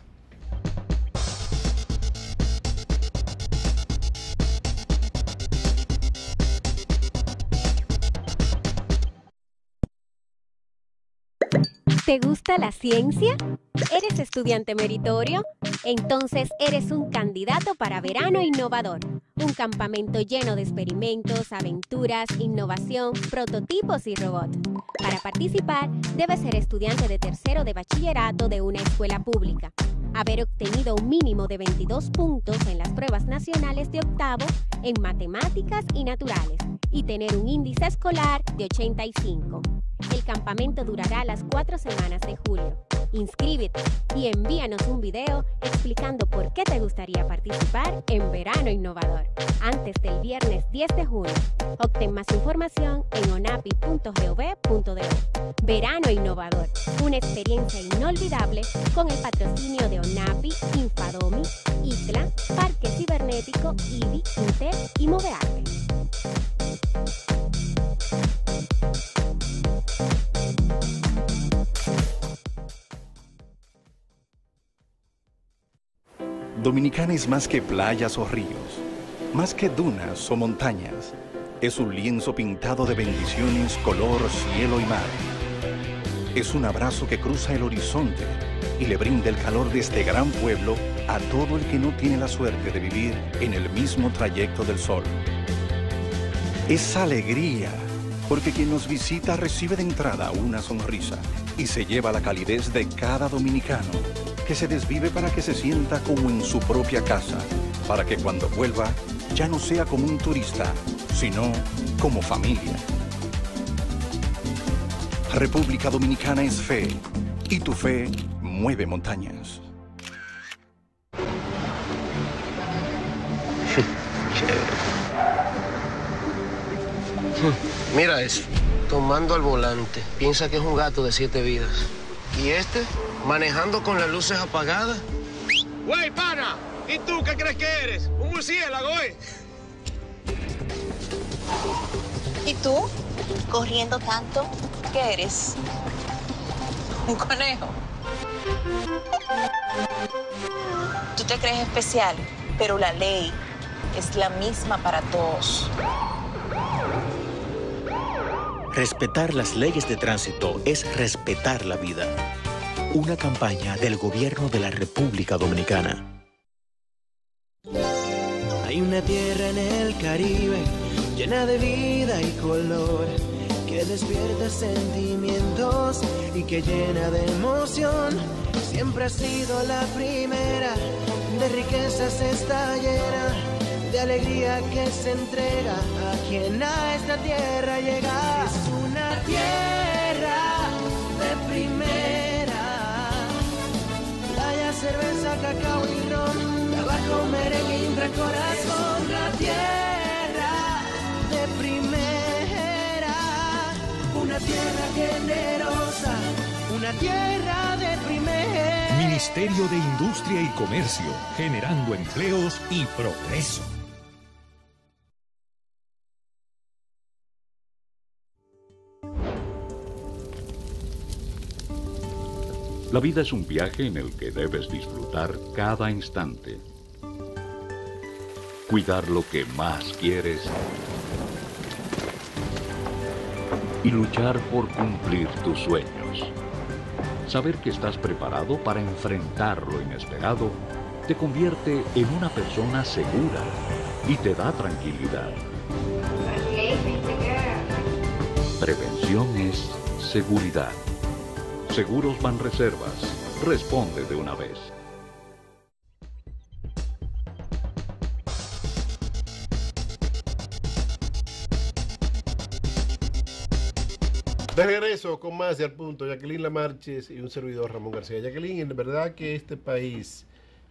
¿Te gusta la ciencia? ¿Eres estudiante meritorio? Entonces eres un candidato para Verano Innovador, un campamento lleno de experimentos, aventuras, innovación, prototipos y robots. Para participar, debes ser estudiante de tercero de bachillerato de una escuela pública, haber obtenido un mínimo de veintidós puntos en las pruebas nacionales de octavo en matemáticas y naturales y tener un índice escolar de ochenta y cinco. El campamento durará las cuatro semanas de julio. Inscríbete y envíanos un video explicando por qué te gustaría participar en Verano Innovador antes del viernes diez de junio. Obtén más información en onapi punto gov punto do. Verano Innovador, una experiencia inolvidable con el patrocinio de ONAPI, Infadomi, ICLA, Parque Cibernético, I D I, Intel y Movearte. Dominicana es más que playas o ríos, más que dunas o montañas. Es un lienzo pintado de bendiciones, color, cielo y mar. Es un abrazo que cruza el horizonte y le brinda el calor de este gran pueblo a todo el que no tiene la suerte de vivir en el mismo trayecto del sol. Es alegría, porque quien nos visita recibe de entrada una sonrisa y se lleva la calidez de cada dominicano, que se desvive para que se sienta como en su propia casa, para que cuando vuelva ya no sea como un turista, sino como familia. República Dominicana es fe, y tu fe mueve montañas. Mira eso, tomando al volante. Piensa que es un gato de siete vidas. ¿Y este? ¿Manejando con las luces apagadas? ¡Güey, pana! ¿Y tú qué crees que eres? ¿Un murciélago, eh? ¿Y tú? ¿Corriendo tanto? ¿Qué eres? ¿Un conejo? Tú te crees especial, pero la ley es la misma para todos. Respetar las leyes de tránsito es respetar la vida. Una campaña del Gobierno de la República Dominicana. Hay una tierra en el Caribe llena de vida y color, que despierta sentimientos y que llena de emoción. Siempre ha sido la primera, de riquezas está llena, de alegría que se entrega a quien a esta tierra llega. Es una tierra de primera, playa, cerveza, cacao y ron, tabaco, merengue y un gran corazón. La tierra tierra generosa, una tierra de primer. Ministerio de Industria y Comercio, generando empleos y progreso. La vida es un viaje en el que debes disfrutar cada instante. Cuidar lo que más quieres y luchar por cumplir tus sueños. Saber que estás preparado para enfrentar lo inesperado te convierte en una persona segura y te da tranquilidad. Prevención es seguridad. Seguros Banreservas. Responde de una vez. De regreso con más de Al Punto, Jacqueline Lamarches y un servidor, Ramón García. Jacqueline, en verdad que este país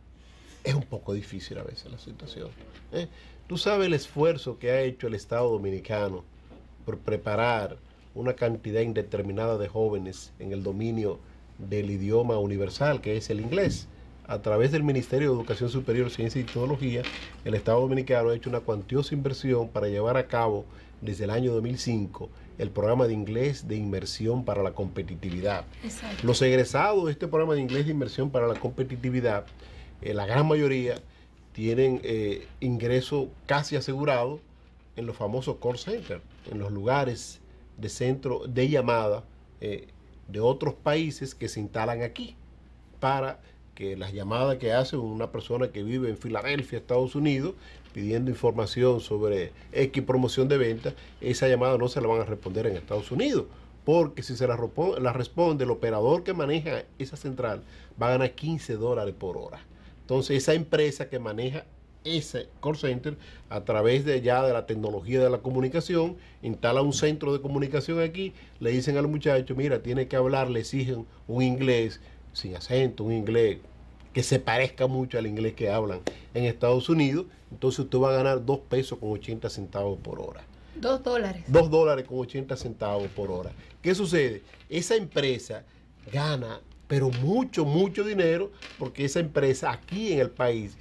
es un poco difícil a veces la situación. ¿eh? Tú sabes el esfuerzo que ha hecho el Estado Dominicano por preparar una cantidad indeterminada de jóvenes en el dominio del idioma universal, que es el inglés. A través del Ministerio de Educación Superior, Ciencia y Tecnología, el Estado Dominicano ha hecho una cuantiosa inversión para llevar a cabo desde el año dos mil cinco el programa de inglés de inmersión para la competitividad. Exacto. Los egresados de este programa de inglés de inmersión para la competitividad, eh, la gran mayoría tienen eh, ingreso casi asegurado en los famosos call centers, en los lugares de centro de llamada eh, de otros países que se instalan aquí para que las llamadas que hace una persona que vive en Filadelfia, Estados Unidos, pidiendo información sobre X promoción de venta, esa llamada no se la van a responder en Estados Unidos, porque si se la, la responde el operador que maneja esa central va a ganar quince dólares por hora. Entonces esa empresa que maneja ese call center, a través de ya de la tecnología de la comunicación, instala un centro de comunicación aquí, le dicen al muchacho, mira, tiene que hablar, le exigen un inglés sin acento, un inglés que se parezca mucho al inglés que hablan en Estados Unidos, entonces usted va a ganar dos pesos con ochenta centavos por hora. Dos dólares. Dos dólares con ochenta centavos por hora. ¿Qué sucede? Esa empresa gana, pero mucho, mucho dinero, porque esa empresa aquí en el país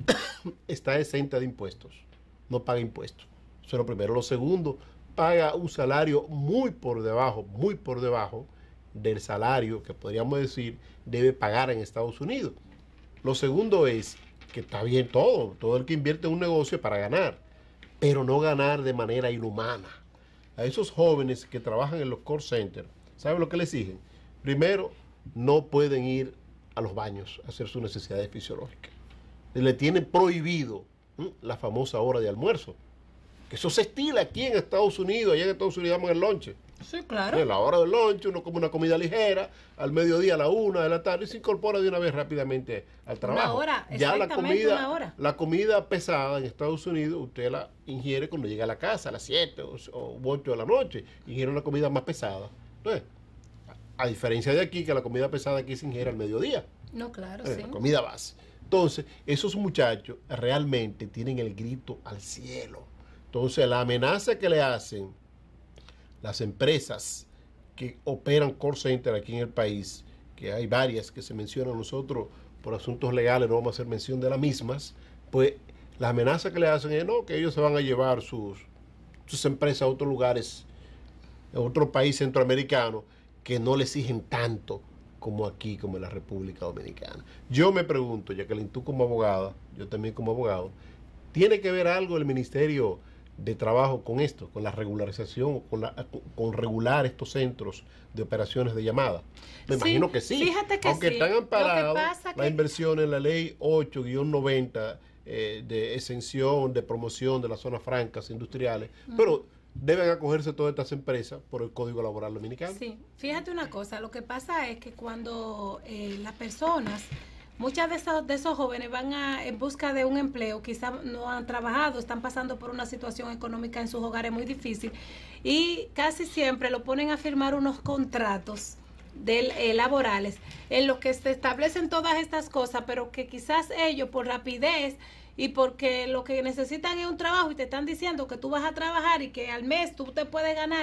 está exenta de impuestos, no paga impuestos. Eso es lo primero. Lo segundo, paga un salario muy por debajo, muy por debajo del salario que podríamos decir debe pagar en Estados Unidos. Lo segundo es que está bien todo, todo el que invierte en un negocio para ganar, pero no ganar de manera inhumana. A esos jóvenes que trabajan en los call centers, ¿saben lo que les exigen? Primero, no pueden ir a los baños a hacer sus necesidades fisiológicas. Le tienen prohibido ¿eh? la famosa hora de almuerzo. Que eso se estila aquí en Estados Unidos, allá en Estados Unidos llaman el lonche. Sí, claro. En la hora del lonche uno come una comida ligera, al mediodía a la una de la tarde y se incorpora de una vez rápidamente al trabajo. Una hora, ya la comida, una hora. La comida pesada en Estados Unidos usted la ingiere cuando llega a la casa a las siete o, o ocho de la noche, ingiere una comida más pesada. Entonces, a, a diferencia de aquí, que la comida pesada aquí se ingiere al mediodía. No, claro, eh, sí. La comida base. Entonces, esos muchachos realmente tienen el grito al cielo. Entonces, la amenaza que le hacen las empresas que operan call center aquí en el país, que hay varias que se mencionan, nosotros por asuntos legales no vamos a hacer mención de las mismas, pues la amenaza que le hacen es no, que ellos se van a llevar sus, sus empresas a otros lugares, a otro país centroamericano, que no le exigen tanto como aquí, como en la República Dominicana. Yo me pregunto, Jacqueline, tú como abogada, yo también como abogado, ¿tiene que ver algo el Ministerio de Trabajo con esto, con la regularización, con, la, con regular estos centros de operaciones de llamada? Me sí, imagino que sí. Fíjate que aunque sí. están amparados la que... inversión en la ley ocho guión noventa eh, de exención, de promoción de las zonas francas industriales, uh-huh. pero deben acogerse todas estas empresas por el Código Laboral Dominicano. Sí, fíjate una cosa, lo que pasa es que cuando eh, las personas, muchas de esos, de esos jóvenes van a, en busca de un empleo, quizás no han trabajado, están pasando por una situación económica en sus hogares muy difícil y casi siempre lo ponen a firmar unos contratos de, eh, laborales en los que se establecen todas estas cosas, pero que quizás ellos por rapidez y porque lo que necesitan es un trabajo y te están diciendo que tú vas a trabajar y que al mes tú te puedes ganar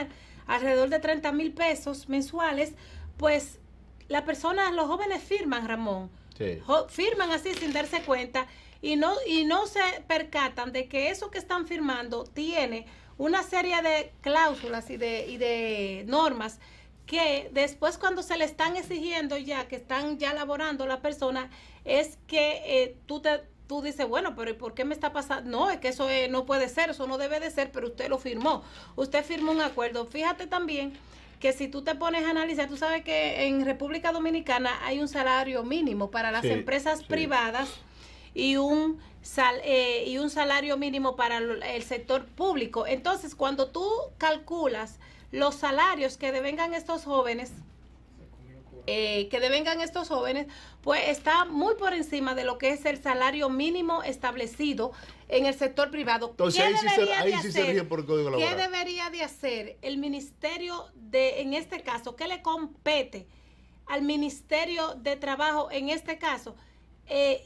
alrededor de treinta mil pesos mensuales, pues la persona, los jóvenes firman, Ramón, sí. jo, firman así sin darse cuenta y no, y no se percatan de que eso que están firmando tiene una serie de cláusulas y de, y de normas que después cuando se le están exigiendo ya, que están ya laborando la persona, es que eh, tú te... Tú dices, bueno, pero ¿por qué me está pasando? No, es que eso es, no puede ser, eso no debe de ser, pero usted lo firmó. Usted firmó un acuerdo. Fíjate también que si tú te pones a analizar, tú sabes que en República Dominicana hay un salario mínimo para las sí, empresas sí. privadas y un, sal, eh, y un salario mínimo para el sector público. Entonces, cuando tú calculas los salarios que devengan estos jóvenes, Eh, que devengan estos jóvenes, pues está muy por encima de lo que es el salario mínimo establecido en el sector privado. Entonces, ¿Qué ahí sí, se, ahí de sí hacer, se rige por el Código Laboral. ¿Qué debería de hacer el ministerio de, en este caso, qué le compete al Ministerio de Trabajo en este caso? Eh,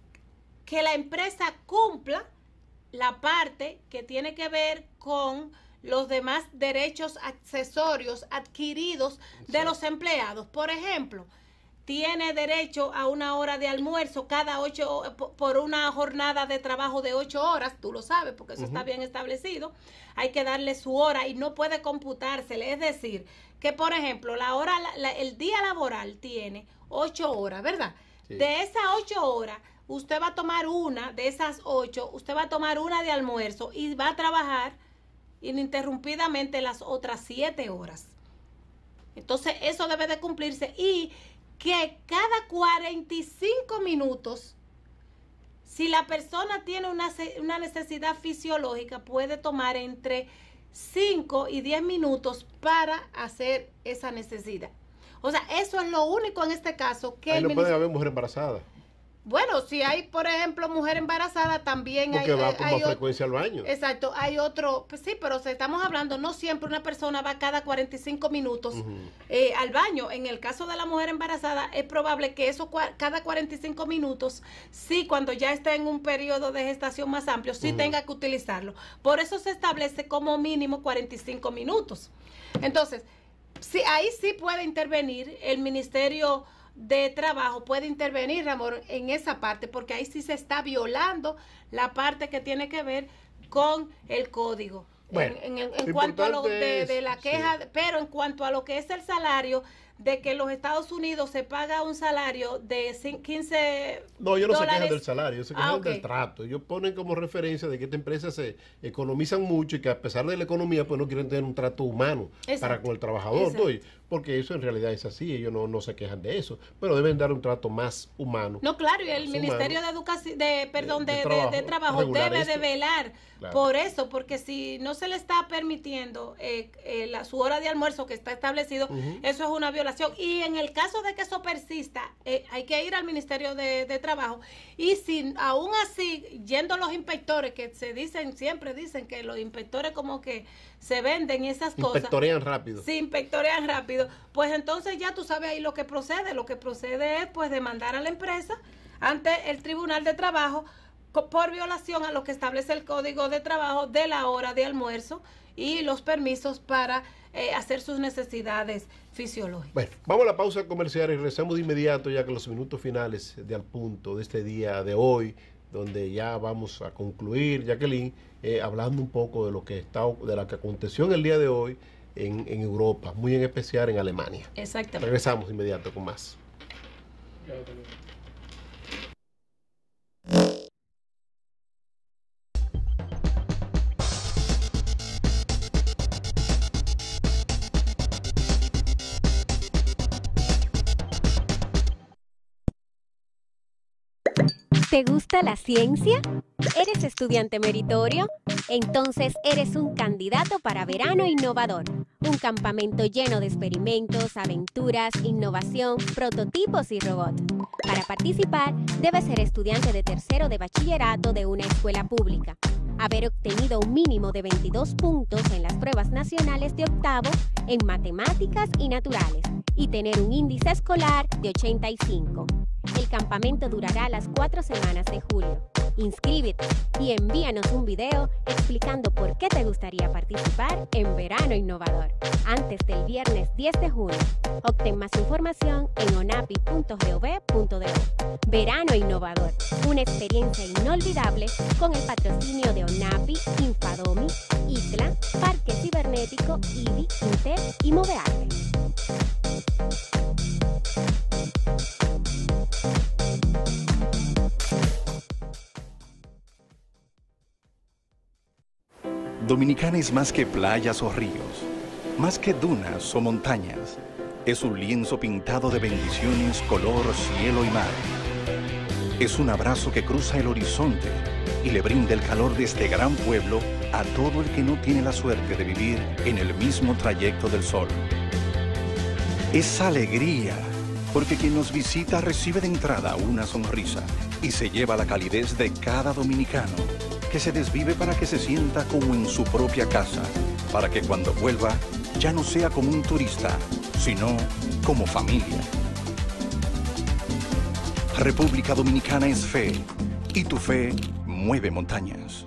que la empresa cumpla la parte que tiene que ver con los demás derechos accesorios adquiridos de los empleados. Por ejemplo, tiene derecho a una hora de almuerzo cada ocho, por una jornada de trabajo de ocho horas, tú lo sabes porque eso uh-huh. está bien establecido, hay que darle su hora y no puede computársele, es decir, que por ejemplo, la hora, la, el día laboral tiene ocho horas, ¿verdad? Sí. De esas ocho horas, usted va a tomar una, de esas ocho, usted va a tomar una de almuerzo y va a trabajar ininterrumpidamente las otras siete horas. Entonces eso debe de cumplirse y que cada cuarenta y cinco minutos, si la persona tiene una, una necesidad fisiológica, puede tomar entre cinco y diez minutos para hacer esa necesidad. O sea, eso es lo único en este caso que... Ahí no puede haber mujer embarazada. Bueno, si hay, por ejemplo, mujer embarazada, también Porque hay... va con hay más frecuencia al baño. Exacto, hay otro... Pues sí, pero si estamos hablando, no siempre una persona va cada cuarenta y cinco minutos uh-huh. eh, al baño. En el caso de la mujer embarazada, es probable que eso cada cuarenta y cinco minutos, sí, cuando ya está en un periodo de gestación más amplio, sí uh-huh. tenga que utilizarlo. Por eso se establece como mínimo cuarenta y cinco minutos. Entonces, sí, ahí sí puede intervenir el Ministerio de Trabajo, puede intervenir, Ramón, en esa parte, porque ahí sí se está violando la parte que tiene que ver con el código. Bueno, en, en, en cuanto a lo de, de la queja, sí. pero en cuanto a lo que es el salario, de que en los Estados Unidos se paga un salario de quince No, ellos no dólares. se quejan del salario, se quejan ah, okay. del trato. Ellos ponen como referencia de que esta empresa se economizan mucho y que a pesar de la economía, pues no quieren tener un trato humano Exacto. para con el trabajador. ¿no? Porque eso en realidad es así, ellos no, no se quejan de eso, pero deben dar un trato más humano. No, claro, y el Ministerio humano, de Educación, de, perdón, de, de, de Trabajo, de trabajo debe esto. de velar claro. por eso, porque si no se le está permitiendo eh, eh, la, su hora de almuerzo que está establecido, uh-huh. eso es una violación. Y en el caso de que eso persista, eh, hay que ir al Ministerio de, de Trabajo. Y si aún así, yendo los inspectores, que se dicen, siempre dicen que los inspectores como que se venden esas cosas. Inspectorean rápido. Sí, inspectorean rápido. Pues entonces ya tú sabes ahí lo que procede. Lo que procede es pues demandar a la empresa ante el Tribunal de Trabajo por violación a lo que establece el Código de Trabajo de la hora de almuerzo y los permisos para eh, hacer sus necesidades fisiológicas. Bueno, vamos a la pausa comercial y regresamos de inmediato ya que los minutos finales de Al Punto de este día de hoy, donde ya vamos a concluir, Jacqueline, eh, hablando un poco de lo que está, de lo que aconteció en el día de hoy en, en Europa, muy en especial en Alemania. Exactamente. Regresamos de inmediato con más. ¿Te gusta la ciencia? ¿Eres estudiante meritorio? Entonces eres un candidato para Verano Innovador, un campamento lleno de experimentos, aventuras, innovación, prototipos y robots. Para participar, debes ser estudiante de tercero de bachillerato de una escuela pública, haber obtenido un mínimo de veintidós puntos en las pruebas nacionales de octavo en matemáticas y naturales y tener un índice escolar de ochenta y cinco. El campamento durará las cuatro semanas de julio. Inscríbete y envíanos un video explicando por qué te gustaría participar en Verano Innovador antes del viernes diez de junio. Obtén más información en onapi punto gov punto do. Verano Innovador, una experiencia inolvidable con el patrocinio de ONAPI, Infadomi, ITLA, Parque Cibernético, I D I, Intel y Movearte. Dominicana es más que playas o ríos, más que dunas o montañas. Es un lienzo pintado de bendiciones, color, cielo y mar. Es un abrazo que cruza el horizonte y le brinda el calor de este gran pueblo a todo el que no tiene la suerte de vivir en el mismo trayecto del sol. Es alegría, porque quien nos visita recibe de entrada una sonrisa y se lleva la calidez de cada dominicano, que se desvive para que se sienta como en su propia casa, para que cuando vuelva ya no sea como un turista, sino como familia. República Dominicana es fe, y tu fe mueve montañas.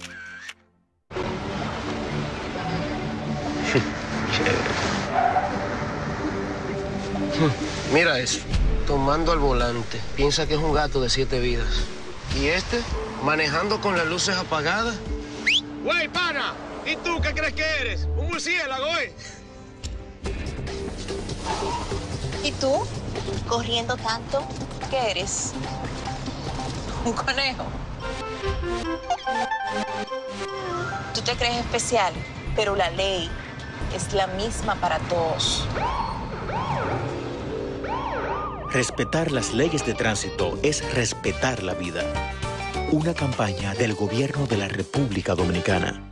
Mira eso, tomando al volante. Piensa que es un gato de siete vidas. ¿Y este? Manejando con las luces apagadas. ¡Wey, pana! ¿Y tú qué crees que eres? ¿Un murciélago, eh? ¿Y tú? Corriendo tanto, ¿qué eres? ¿Un conejo? Tú te crees especial, pero la ley es la misma para todos. Respetar las leyes de tránsito es respetar la vida. Una campaña del Gobierno de la República Dominicana.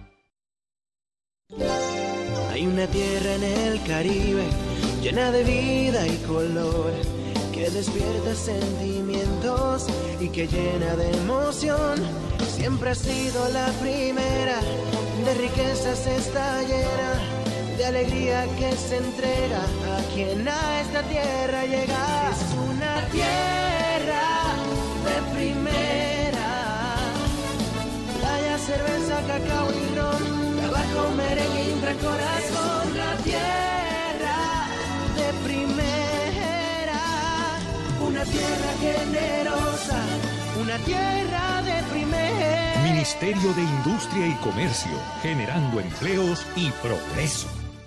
Hay una tierra en el Caribe llena de vida y color, que despierta sentimientos y que llena de emoción. Siempre ha sido la primera, de riquezas está llena, de alegría que se entrega a quien a esta tierra llega. Es una tierra de primera, playa, cerveza, cacao y ron, tabaco, merengue y un gran corazón. La tierra de primera, una tierra generosa, una tierra de primera. Ministerio de Industria y Comercio, generando empleos y progreso.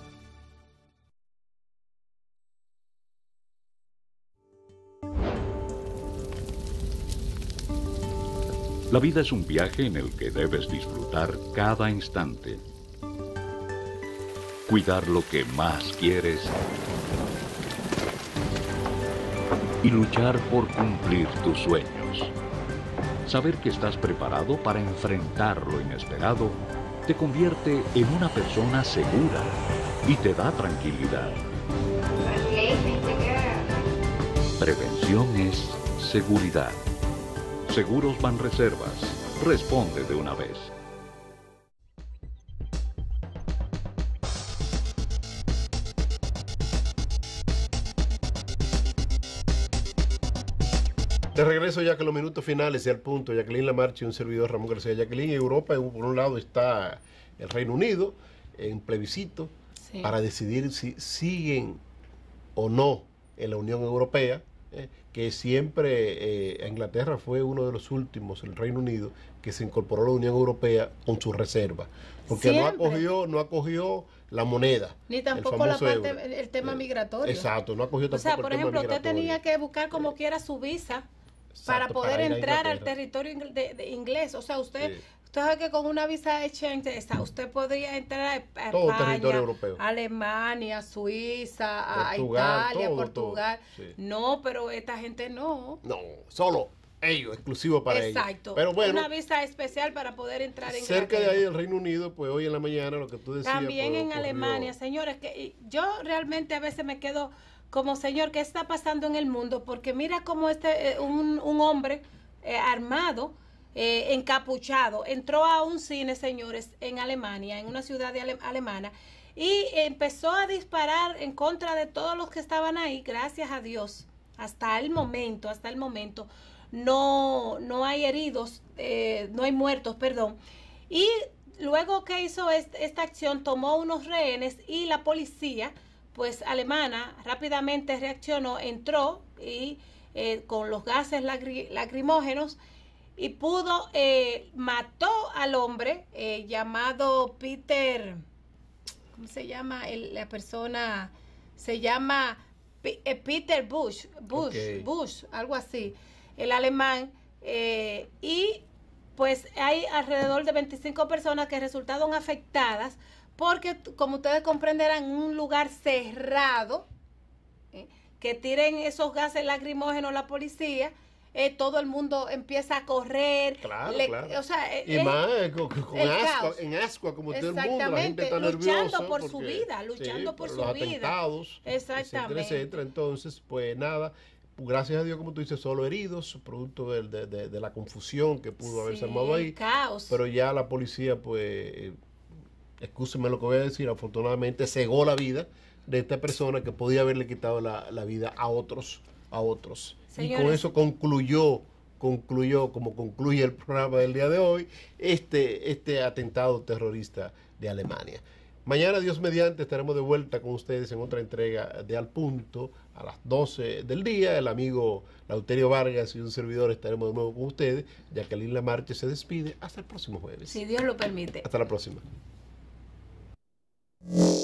La vida es un viaje en el que debes disfrutar cada instante. Cuidar lo que más quieres y luchar por cumplir tus sueños. Saber que estás preparado para enfrentar lo inesperado te convierte en una persona segura y te da tranquilidad. Prevención es seguridad. Seguros Banreservas. Responde de una vez. De regreso ya que los minutos finales y al punto, Jacqueline Lamarche y un servidor Ramón García. Jacqueline, en Europa, por un lado está el Reino Unido en plebiscito sí. para decidir si siguen o no en la Unión Europea, eh, que siempre eh, Inglaterra fue uno de los últimos, el Reino Unido, que se incorporó a la Unión Europea con su reserva, porque siempre. no acogió, no acogió la moneda. Ni tampoco la parte, euro. el tema migratorio. Exacto, no acogió tampoco. O sea, por el ejemplo, tema usted tenía que buscar como quiera su visa. Exacto, para poder para entrar al territorio de, de inglés. O sea, usted, sí. usted sabe que con una visa exchange, usted podría entrar a, a todo España, territorio europeo. Alemania, Suiza, Portugal, a Italia, todo, Portugal. Todo, sí. No, pero esta gente no. No, solo ellos, exclusivo para Exacto. ellos. Exacto. Pero bueno, una visa especial para poder entrar en cerca de ahí el Reino Unido, pues hoy en la mañana lo que tú decías. También pues, en ocurrió. Alemania, señores, que yo realmente a veces me quedo como, señor, ¿qué está pasando en el mundo? Porque mira cómo este, un, un hombre eh, armado, eh, encapuchado, entró a un cine, señores, en Alemania, en una ciudad de Ale- alemana, y empezó a disparar en contra de todos los que estaban ahí, gracias a Dios, hasta el momento, hasta el momento, no, no hay heridos, eh, no hay muertos, perdón. Y luego que hizo est esta acción, tomó unos rehenes y la policía, pues alemana, rápidamente reaccionó, entró y eh, con los gases lacri lacrimógenos y pudo, eh, mató al hombre eh, llamado Peter, ¿cómo se llama? El, la persona se llama P eh, Peter Bush, Bush, okay. Bush, algo así, el alemán, eh, y pues hay alrededor de veinticinco personas que resultaron afectadas porque, como ustedes comprenderán, en un lugar cerrado, eh, que tiren esos gases lacrimógenos la policía, eh, todo el mundo empieza a correr. Claro, le, claro. O sea, y eh, más con, con ascua, en ascua, como todo el mundo, la gente está luchando nerviosa por porque, su vida, luchando sí, por, por su los vida. Atentados, Exactamente. etcétera, etcétera. Entonces, pues nada, gracias a Dios, como tú dices, solo heridos, producto de, de, de, de la confusión que pudo sí, haberse armado ahí. Caos. Pero ya la policía, pues, excúsenme lo que voy a decir, afortunadamente cegó la vida de esta persona que podía haberle quitado la, la vida a otros, a otros. Señores, y con eso concluyó, concluyó, como concluye el programa del día de hoy, este, este atentado terrorista de Alemania. Mañana, Dios mediante, estaremos de vuelta con ustedes en otra entrega de Al Punto a las doce del día. El amigo Lauterio Vargas y un servidor estaremos de nuevo con ustedes. Jacqueline Lamarche se despide. Hasta el próximo jueves. Si Dios lo permite. Hasta la próxima.